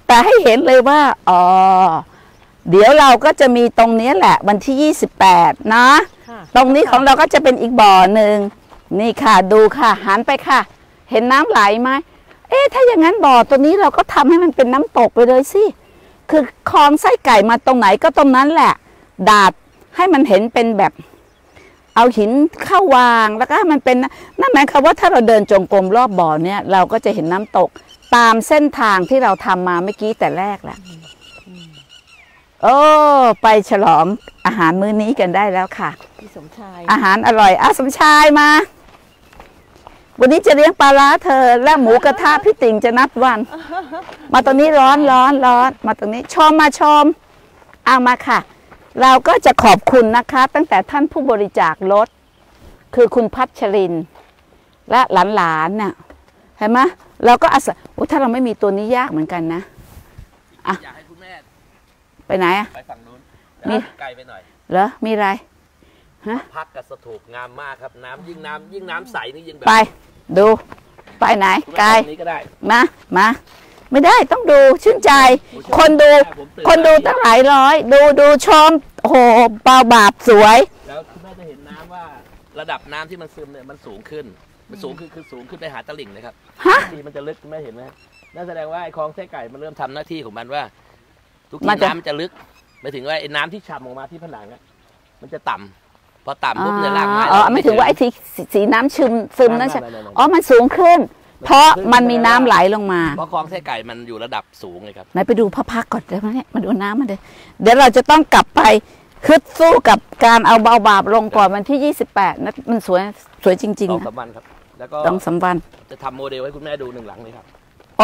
แต่ให้เห็นเลยว่าอ๋อเดี๋ยวเราก็จะมีตรงนี้แหละวันที่28นะตรงนี้ของเราก็จะเป็นอีกบ่อหนึ่งนี่ค่ะดูค่ะหันไปค่ะ เห็นน้ำไหลไหมถ้าอย่างนั้นบ่อตัวนี้เราก็ทำให้มันเป็นน้ำตกไปเลยสิคือคลองไส้ไก่มาตรงไหนก็ตรงนั้นแหละดาดให้มันเห็นเป็นแบบเอาหินเข้าวางแล้วก็ให้มันเป็นนั่นหมายความว่าถ้าเราเดินจงกรมรอบบ่อเนี่ยเราก็จะเห็นน้ำตกตามเส้นทางที่เราทำมาเมื่อกี้แต่แรกแหละโอ้ไปฉลองอาหารมื้อนี้กันได้แล้วค่ะพี่สมชายอาหารอร่อยสมชายมาวันนี้จะเลี้ยงปลาร้าเธอและหมูกระทะพี่ติ่งจะนัดวันมาตรงนี้ร้อนมาตรงนี้ชมมาชมเอามาค่ะเราก็จะขอบคุณนะคะตั้งแต่ท่านผู้บริจาครถคือคุณพัชรินและหลานๆเนี่ยเห็นไหมเราก็อาศัยถ้าเราไม่มีตัวนี้ยากเหมือนกันนะอยากให้คุณแม่ไปไหนไปฝั่งนู้นมีไกลไปหน่อยเหรอมีอะไรพักกับสถูปงามมากครับน้ำยิ่งน้ำใสนี่ยิ่งแบบไปดูไปไหนไกลมาไม่ได้ต้องดูชื่นใจคนดูตั้งหลายร้อยดูชมโอ้โหเบาบาปสวยแล้วคุณแม่จะเห็นน้ำว่าระดับน้ำที่มันซึมเนี่ยมันสูงขึ้นคือสูงขึ้นไปหาตลิ่งนะครับทีมันจะลึกคุณแม่เห็นไหมนั่นแสดงว่าไอ้คลองไส้ไก่มันเริ่มทำหน้าที่ของมันว่าทุกทีน้ำมันจะลึกไปถึงว่าไอ้น้ำที่ฉ่ำออกมาที่ผนังอ่ะมันจะต่ำพอต่ำปุ๊บเนี่ยรากไม้ไม่ถึงว่าไอ้สีน้ำซึมนั่นใช่มันสูงขึ้นเพราะมันมีน้ำไหลลงมาเพราะคลองไส้ไก่มันอยู่ระดับสูงเลยครับไหนไปดูพระพักก่อนได้ไหมเนี่ยมาดูน้ำมันเลยเดี๋ยวเราจะต้องกลับไปคึดสู้กับการเอาเบาบาปลงก่อนวันที่28นะมันสวยจริงๆ 2-3 วันครับแล้วก็ 2-3 วันจะทำโมเดลให้คุณแม่ดู1 หลังเลยครับ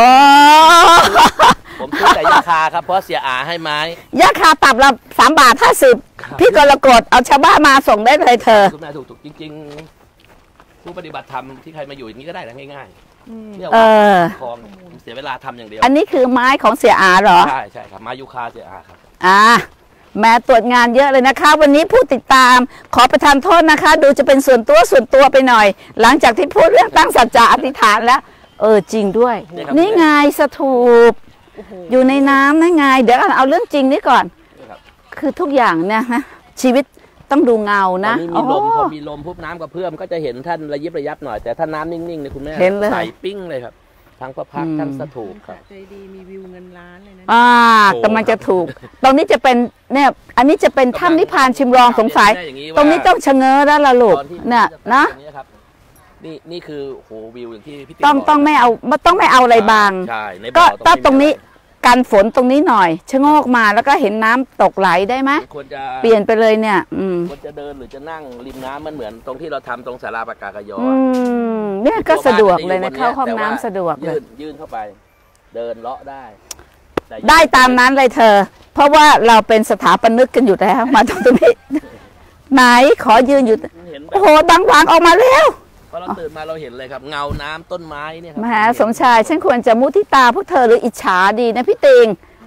ผมซื้อแต่ยาคาครับเพราะเสียอาให้ไม้ยาคาปรับละ3.50 พี่กรกฎเอาชาวบ้านมาส่งได้เลยเธอคุณแม่ถูกจริงๆผู้ปฏิบัติธรรมที่ใครมาอยู่อย่างนี้ก็ได้นะง่ายๆเนี่ยคลองเสียเวลาทำอย่างเดียวอันนี้คือไม้ของเสียอาเหรอใช่ครับไม้ยูคาเสียอาครับแม่ตรวจงานเยอะเลยนะคะวันนี้ผู้ติดตามขอประทานโทษนะคะดูจะเป็นส่วนตัวไปหน่อยหลังจากที่พูดเรื่องตั้งสัจจะอธิษฐานแล้วจริงด้วยนี่ไงสถูปอยู่ในน้ำนั่นไงเดี๋ยวเอาเรื่องจริงนี่ก่อนคือทุกอย่างเนี่ยนะชีวิตต้องดูเงานะมีลมพอมีลมปุ๊บน้ำกระเพื่อมก็จะเห็นท่านระยับหน่อยแต่ถ้าน้ำนิ่งๆเนี่ยคุณแม่ใสปิ้งเลยครับทั้งพระพักทั้งสถูปครับใจดีมีวิวเงินล้านเลยนะแต่มันจะถูกตรงนี้จะเป็นเนี่ยอันนี้จะเป็นถ้ำนิพพานชิมลองสงสัยตรงนี้ต้องชะเง้อแล้วล่ะลูกเนี่ยนะนี่คือโหวิวอย่างที่พี่ต้องไม่เอาอะไรบางก็ตรงนี้กันฝนตรงนี้หน่อยชะโงกมาแล้วก็เห็นน้ำตกไหลได้ไหมเปลี่ยนไปเลยเนี่ยควรจะเดินหรือจะนั่งริมน้ำมันเหมือนตรงที่เราทำตรงศาลาปากากยอเนี่ยก็สะดวกเลยนะเข้าห้องน้ำสะดวกเลยยื่นเข้าไปเดินเลาะได้ตามนั้นเลยเธอเพราะว่าเราเป็นสถาปนิกกันอยู่แล้วมาตรงนี้ไหนขอยืนอยู่โอ้โหบางวางออกมาแล้วพอเราตื่นมาเราเห็นเลยครับเงาน้ำต้นไม้เนี่ยมหาสมชายฉันควรจะมุทิตาพวกเธอหรืออิจฉาดีนะพี่ติง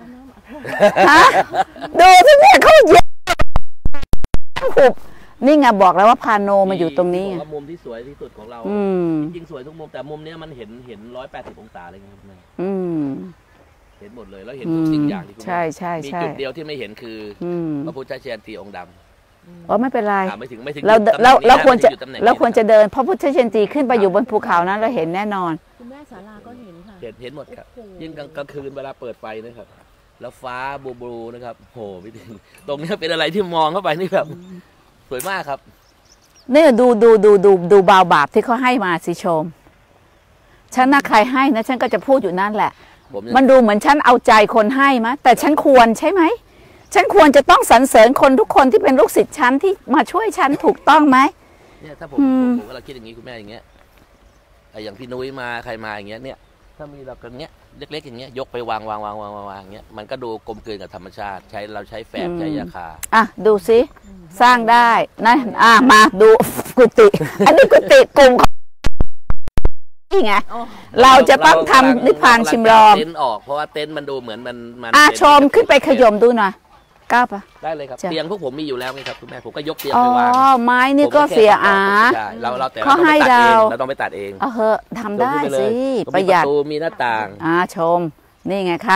ดูที่เนี่ยเขาเย็นหุบนี่ไงบอกแล้วว่าพาโนมาอยู่ตรงนี้มุมที่สวยที่สุดของเราจริงสวยทุกมุมแต่มุมนี้มันเห็น180 องศาเลยครับแม่เห็นหมดเลยแล้วเห็นทุกสิ่งอย่างที่คุณใช่มีจุดเดียวที่ไม่เห็นคือพระพุทธเจ้าตีองค์ดำไม่เป็นไรไม่ถึงเราควรจะเดินเพราะพุทธเจนตีขึ้นไปอยู่บนภูเขานั้นเราเห็นแน่นอนคุณแม่ศาลาก็เห็นค่ะเห็นหมดครับยิ่งกลางคืนเวลาเปิดไฟนะครับแล้วฟ้าบลูนะครับโหพี่ถึงตรงนี้เป็นอะไรที่มองเข้าไปนี่แบบสวยมากครับนี่ดูบาบาปที่เขาให้มาสิชมฉันน่าใครให้นะฉันก็จะพูดอยู่นั่นแหละมันดูเหมือนฉันเอาใจคนให้มะแต่ฉันควรใช่ไหมฉันควรจะต้องสรรเสริญคนทุกคนที่เป็นลูกศิษย์ฉันที่มาช่วยฉันถูกต้องไหมเนี่ยถ้าผมก็เราคิดอย่างนี้คุณแม่อย่างเงี้ยอย่างพี่นุ้ยมาใครมาอย่างเงี้ยเนี่ยถ้ามีเรากันเงี้ยเล็กๆอย่างเงี้ยยกไปวางเงี้ยมันก็ดูกลมกลืนกับธรรมชาติเราใช้แฝงใช้ยาคาดูสิสร้างได้นะมาดูกุฏิอันนี้กุฏิกลุ่มนี่ไงเราจะต้องทำนิพพานชิมลองเต็นท์ออกเพราะว่าเต็นท์มันดูเหมือนมันชมขึ้นไปขย่มดูหน่อยกล้าปะได้เลยครับเตียงพวกผมมีอยู่แล้วไงครับคุณแม่ผมก็ยกเตียงไปวางไม้นี่ก็เสียเราแต่เราต้องไปตัดเองเหอะทำได้สิประหยัดมีหน้าต่างชมนี่ไงคะ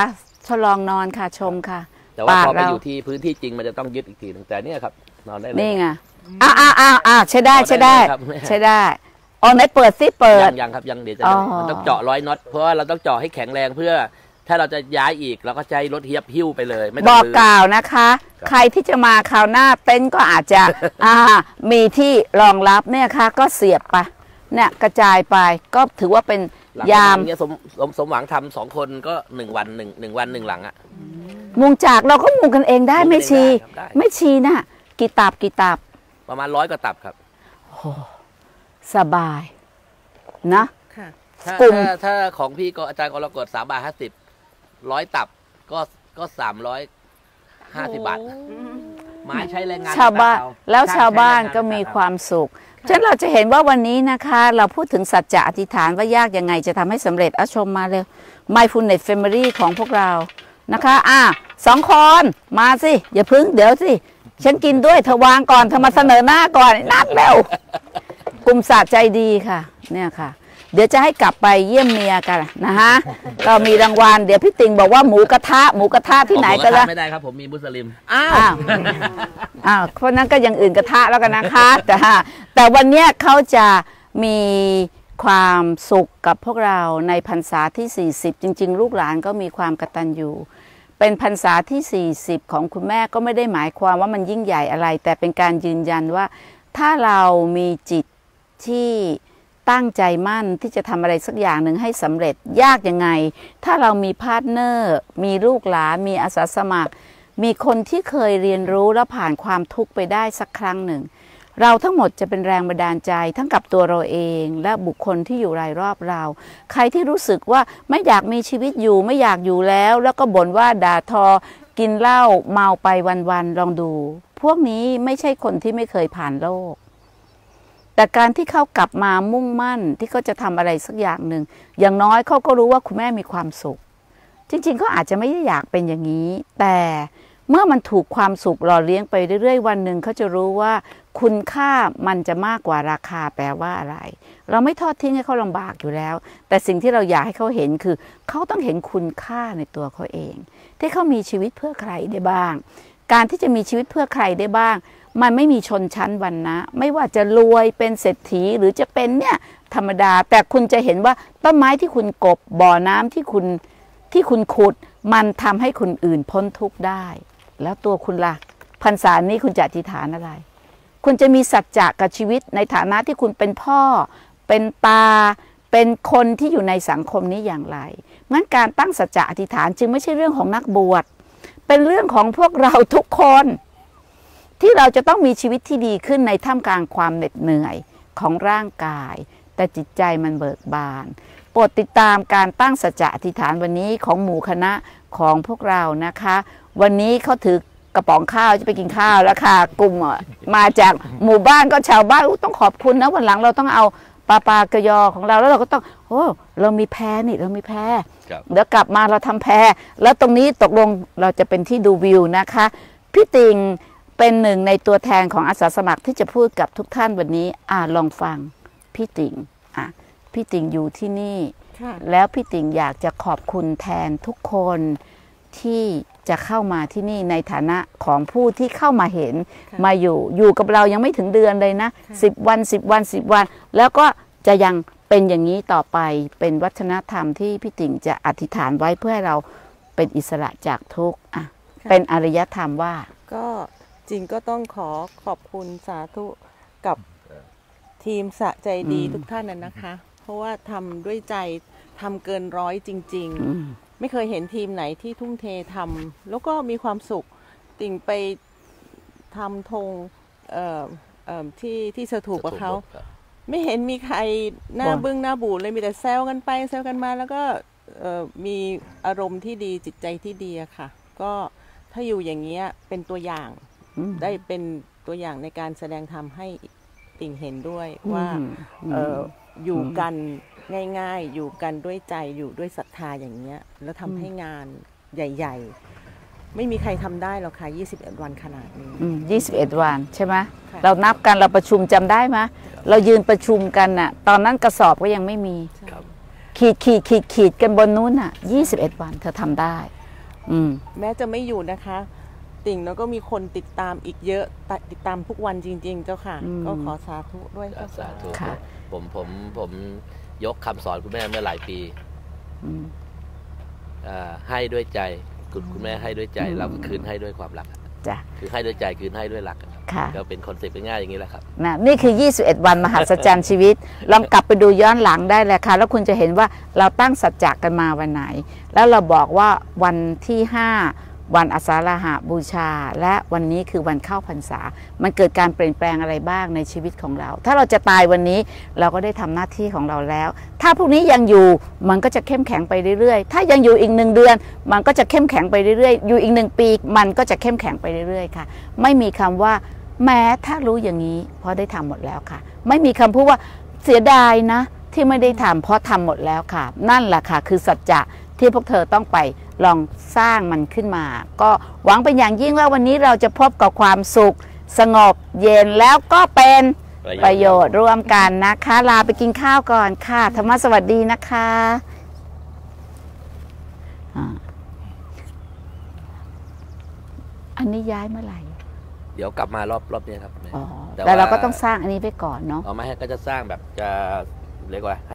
ทดลองนอนค่ะชมค่ะแต่ว่าพอไปเราอยู่ที่พื้นที่จริงมันจะต้องยึดอีกทีนึงแต่เนี่ยครับนอนได้เลยนี่ไงใช่ได้นอนใช่ได้เลยครับใช่ได้อ๋อไหนเปิดซิเปิดยังครับยังเดี๋ยวจะอ๋อมันต้องเจาะ100 น็อตเพราะว่าเราต้องเจาะให้แข็งแรงเพื่อถ้าเราจะย้ายอีกเราก็ใช้รถเฮียบหิ้วไปเลยไม่ต้บองอกรื้อกล่าวนะคะ ใครที่จะมาคราวหน้าเต็นท์ก็อาจจะ มีที่รองรับเนี่ยค่ะก็เสียบไปเนี่ยกระจายไปก็ถือว่าเป็นหลังยามเนี่ยสมหวังทำ2 คนก็1 วัน1 วัน1 หลังอ่ะมุงจากเราก็มุงกันเองได้มุงไม่ชีเองได้ครับได้ไม่ชีนะกี่ตับกี่ตับประมาณ100 กว่าตับครับสบายนะค่ะกลุ่มถ้าของพี่ก็อาจารย์กรกฎ3 บาท 50 100 ตับก็350 บาทไม้ใช้แรงงานชาวบ้านตัดเอแล้วชาวบ้านใช้แรงงก็มีตัดเอความสุขฉะนั้นเราจะเห็นว่าวันนี้นะคะ เราพูดถึงสัจจะอธิษฐานว่ายากยังไงจะทำให้สำเร็จชมมาเร็ว Mindfulness Family ของพวกเรานะคะ2 คนมาสิ อย่าพึ่งเดี๋ยวสิ ฉันกินด้วยเธอวางก่อนเธอมาเสนอหน้าก่อนนัดเร็ว กลุ่มศาสตร์ใจดีค่ะเนี่ยค่ะ เดี๋ยวจะให้กลับไปเยี่ยมเมียกันนะฮะ ก็มีรางวัลเดี๋ยวพี่ติ่งบอกว่าหมูกระทะที่ไหนก็ผมแล้วไม่ได้ครับผมมีมุสลิมเพราะนั้นก็อย่างอื่นกระทะแล้วกันนะคะ แต่วันเนี้ยเขาจะมีความสุขกับพวกเราในพรรษาที่ 40 จริง ๆ ลูกหลานก็มีความกตัญญูเป็นพรรษาที่ 40 ของคุณแม่ก็ไม่ได้หมายความว่ามันยิ่งใหญ่อะไร แต่เป็นการยืนยันว่าถ้าเรามีจิตที่ตั้งใจมั่นที่จะทำอะไรสักอย่างหนึ่งให้สำเร็จยากยังไง ถ้าเรามีพาร์ทเนอร์มีลูกหลานมีอาสาสมัคร มีคนที่เคยเรียนรู้และผ่านความทุกข์ไปได้สักครั้งหนึ่ง เราทั้งหมดจะเป็นแรงบันดาลใจทั้งกับตัวเราเองและบุคคลที่อยู่รายรอบเรา ใครที่รู้สึกว่าไม่อยากมีชีวิตอยู่ไม่อยากอยู่แล้วก็บ่นว่าด่าทอกินเหล้าเมาไปวันๆลองดู พวกนี้ไม่ใช่คนที่ไม่เคยผ่านโลก แต่การที่เขากลับมามุ่งมั่นที่เขาจะทำอะไรสักอย่างหนึ่งอย่างน้อยเขาก็รู้ว่าคุณแม่มีความสุข จริงๆเขาอาจจะไม่ได้อยากเป็นอย่างนี้แต่เมื่อมันถูกความสุขหล่อเลี้ยงไปเรื่อยๆวันหนึ่งเขาจะรู้ว่าคุณค่ามันจะมากกว่าราคาแปลว่าอะไรเราไม่ทอดทิ้งให้เขาลำบากอยู่แล้วแต่สิ่งที่เราอยากให้เขาเห็นคือเขาต้องเห็นคุณค่าในตัวเขาเองที่เขามีชีวิตเพื่อใครได้บ้างการที่จะมีชีวิตเพื่อใครได้บ้างมันไม่มีชนชั้นวรรณะไม่ว่าจะรวยเป็นเศรษฐีหรือจะเป็นเนี่ยธรรมดาแต่คุณจะเห็นว่าต้นไม้ที่คุณกบบ่อน้ำที่คุณขุดมันทำให้คนอื่นพ้นทุกข์ได้แล้วตัวคุณล่ะพรรษานี้คุณจะอธิษฐานอะไรคุณจะมีสัจจะกับชีวิตในฐานะที่คุณเป็นพ่อเป็นตาเป็นคนที่อยู่ในสังคมนี้อย่างไรงั้นการตั้งสัจจะอธิษฐานจึงไม่ใช่เรื่องของนักบวชเป็นเรื่องของพวกเราทุกคนที่เราจะต้องมีชีวิตที่ดีขึ้นในท่ามกลางความเหน็ดเหนื่อยของร่างกายแต่จิตใจมันเบิกบานโปรดติดตามการตั้งสัจจะอธิษฐานวันนี้ของหมู่คณะของพวกเรานะคะวันนี้เขาถือกระป๋องข้าวจะไปกินข้าวแล้วค่ะกลุ่มมาจากหมู่บ้านก็ชาวบ้านต้องขอบคุณนะวันหลังเราต้องเอาปลากระยอของเราแล้วเราก็ต้องเรามีแพนี่เรามีแพเดี๋ยวกลับมาเราทำแพแล้วตรงนี้ตกลงเราจะเป็นที่ดูวิวนะคะพี่ติงเป็นหนึ่งในตัวแทนของอาสาสมัครที่จะพูดกับทุกท่านวันนี้ลองฟังพี่ติงพี่ติงอยู่ที่นี่แล้วพี่ติงอยากจะขอบคุณแทนทุกคนที่จะเข้ามาที่นี่ในฐานะของผู้ที่เข้ามาเห็นมาอยู่กับเรายังไม่ถึงเดือนเลยนะ10 วันแล้วก็จะยังเป็นอย่างนี้ต่อไปเป็นวัฒนธรรมที่พี่ติ่งจะอธิษฐานไว้เพื่อให้เราเป็นอิสระจากทุกข์เป็นอารยธรรมว่าก็จริงก็ต้องขอบคุณสาธุกับทีมสะใจดีทุกท่านนะคะ เพราะว่าทำด้วยใจทำเกินร้อยจริงๆไม่เคยเห็นทีมไหนที่ทุ่มเททำแล้วก็มีความสุขติ่งไปทำธงที่สถูปกับเขาไม่เห็นมีใครหน้าบึ้งหน้าบูดเลยมีแต่แซวกันไปแซวกันมาแล้วก็มีอารมณ์ที่ดีจิตใจที่ดีอะค่ะก็ถ้าอยู่อย่างเงี้ยเป็นตัวอย่างได้เป็นตัวอย่างในการแสดงธรรมให้ติ่งเห็นด้วยว่าอยู่กันง่ายๆอยู่กันด้วยใจอยู่ด้วยศรัทธาอย่างเงี้ยแล้วทำให้งานใหญ่ๆไม่มีใครทำได้หรอกค่ะ21 วันขนาดนี้ 21 วันใช่ไหมเรานับกันเราประชุมจำได้ไหมเรายืนประชุมกันน่ะตอนนั้นกระสอบก็ยังไม่มีขีดกันบนนู้นน่ะ21 วันเธอทำได้แม้จะไม่อยู่นะคะ ติ่งแล้วก็มีคนติดตามอีกเยอะติดตามทุกวันจริงๆเจ้าค่ะก็ขอสาธุด้วยเจ้าสาธุค่ะผมยกคำสอนคุณแม่เมื่อหลายปีให้ด้วยใจคุณแม่ให้ด้วยใจเราก็คืนให้ด้วยความรักจ้ะคือให้ด้วยใจคืนให้ด้วยรักค่ะก็เป็นคอนเซ็ปต์ง่ายๆอย่างนี้แหละครับนี่คือ 21 วันมหัศจรรย์ชีวิต ลองกลับไปดูย้อนหลังได้เลยค่ะ แล้วคุณจะเห็นว่าเราตั้งสัจจะกันมาวันไหน แล้วเราบอกว่าวันที่ 5 วันอาสาฬหบูชา และวันนี้คือวันเข้าพรรษา มันเกิดการเปลี่ยนแปลงอะไรบ้างในชีวิตของเรา ถ้าเราจะตายวันนี้เราก็ได้ทำหน้าที่ของเราแล้ว ถ้าพวกนี้ยังอยู่มันก็จะเข้มแข็งไปเรื่อยๆ ถ้ายังอยู่อีก1 เดือน มันก็จะเข้มแข็งไปเรื่อยๆ อยู่อีก1 ปีมันก็จะเข้มแข็งไปเรื่อยๆค่ะไม่มีคำว่าแม้ถ้ารู้อย่างนี้เพราะได้ทำหมดแล้วค่ะไม่มีคำพูดว่าเสียดายนะที่ไม่ได้ทำเพราะทำหมดแล้วค่ะนั่นแหละค่ะคือสัจจะที่พวกเธอต้องไปลองสร้างมันขึ้นมาก็หวังเป็นอย่างยิ่งว่าวันนี้เราจะพบกับความสุขสงบเย็นแล้วก็เป็นประโยชน์ร่วมกันนะคะลาไปกินข้าวก่อนค่ะธรรมะสวัสดีนะคะอันนี้ย้ายเมื่อไหร่เดี๋ยวกลับมารอบนี้ครับแต่เราก็ต้องสร้างอันนี้ไปก่อนเนาะเอาไม่ให้ก็จะสร้างแบบจะเรียกว่า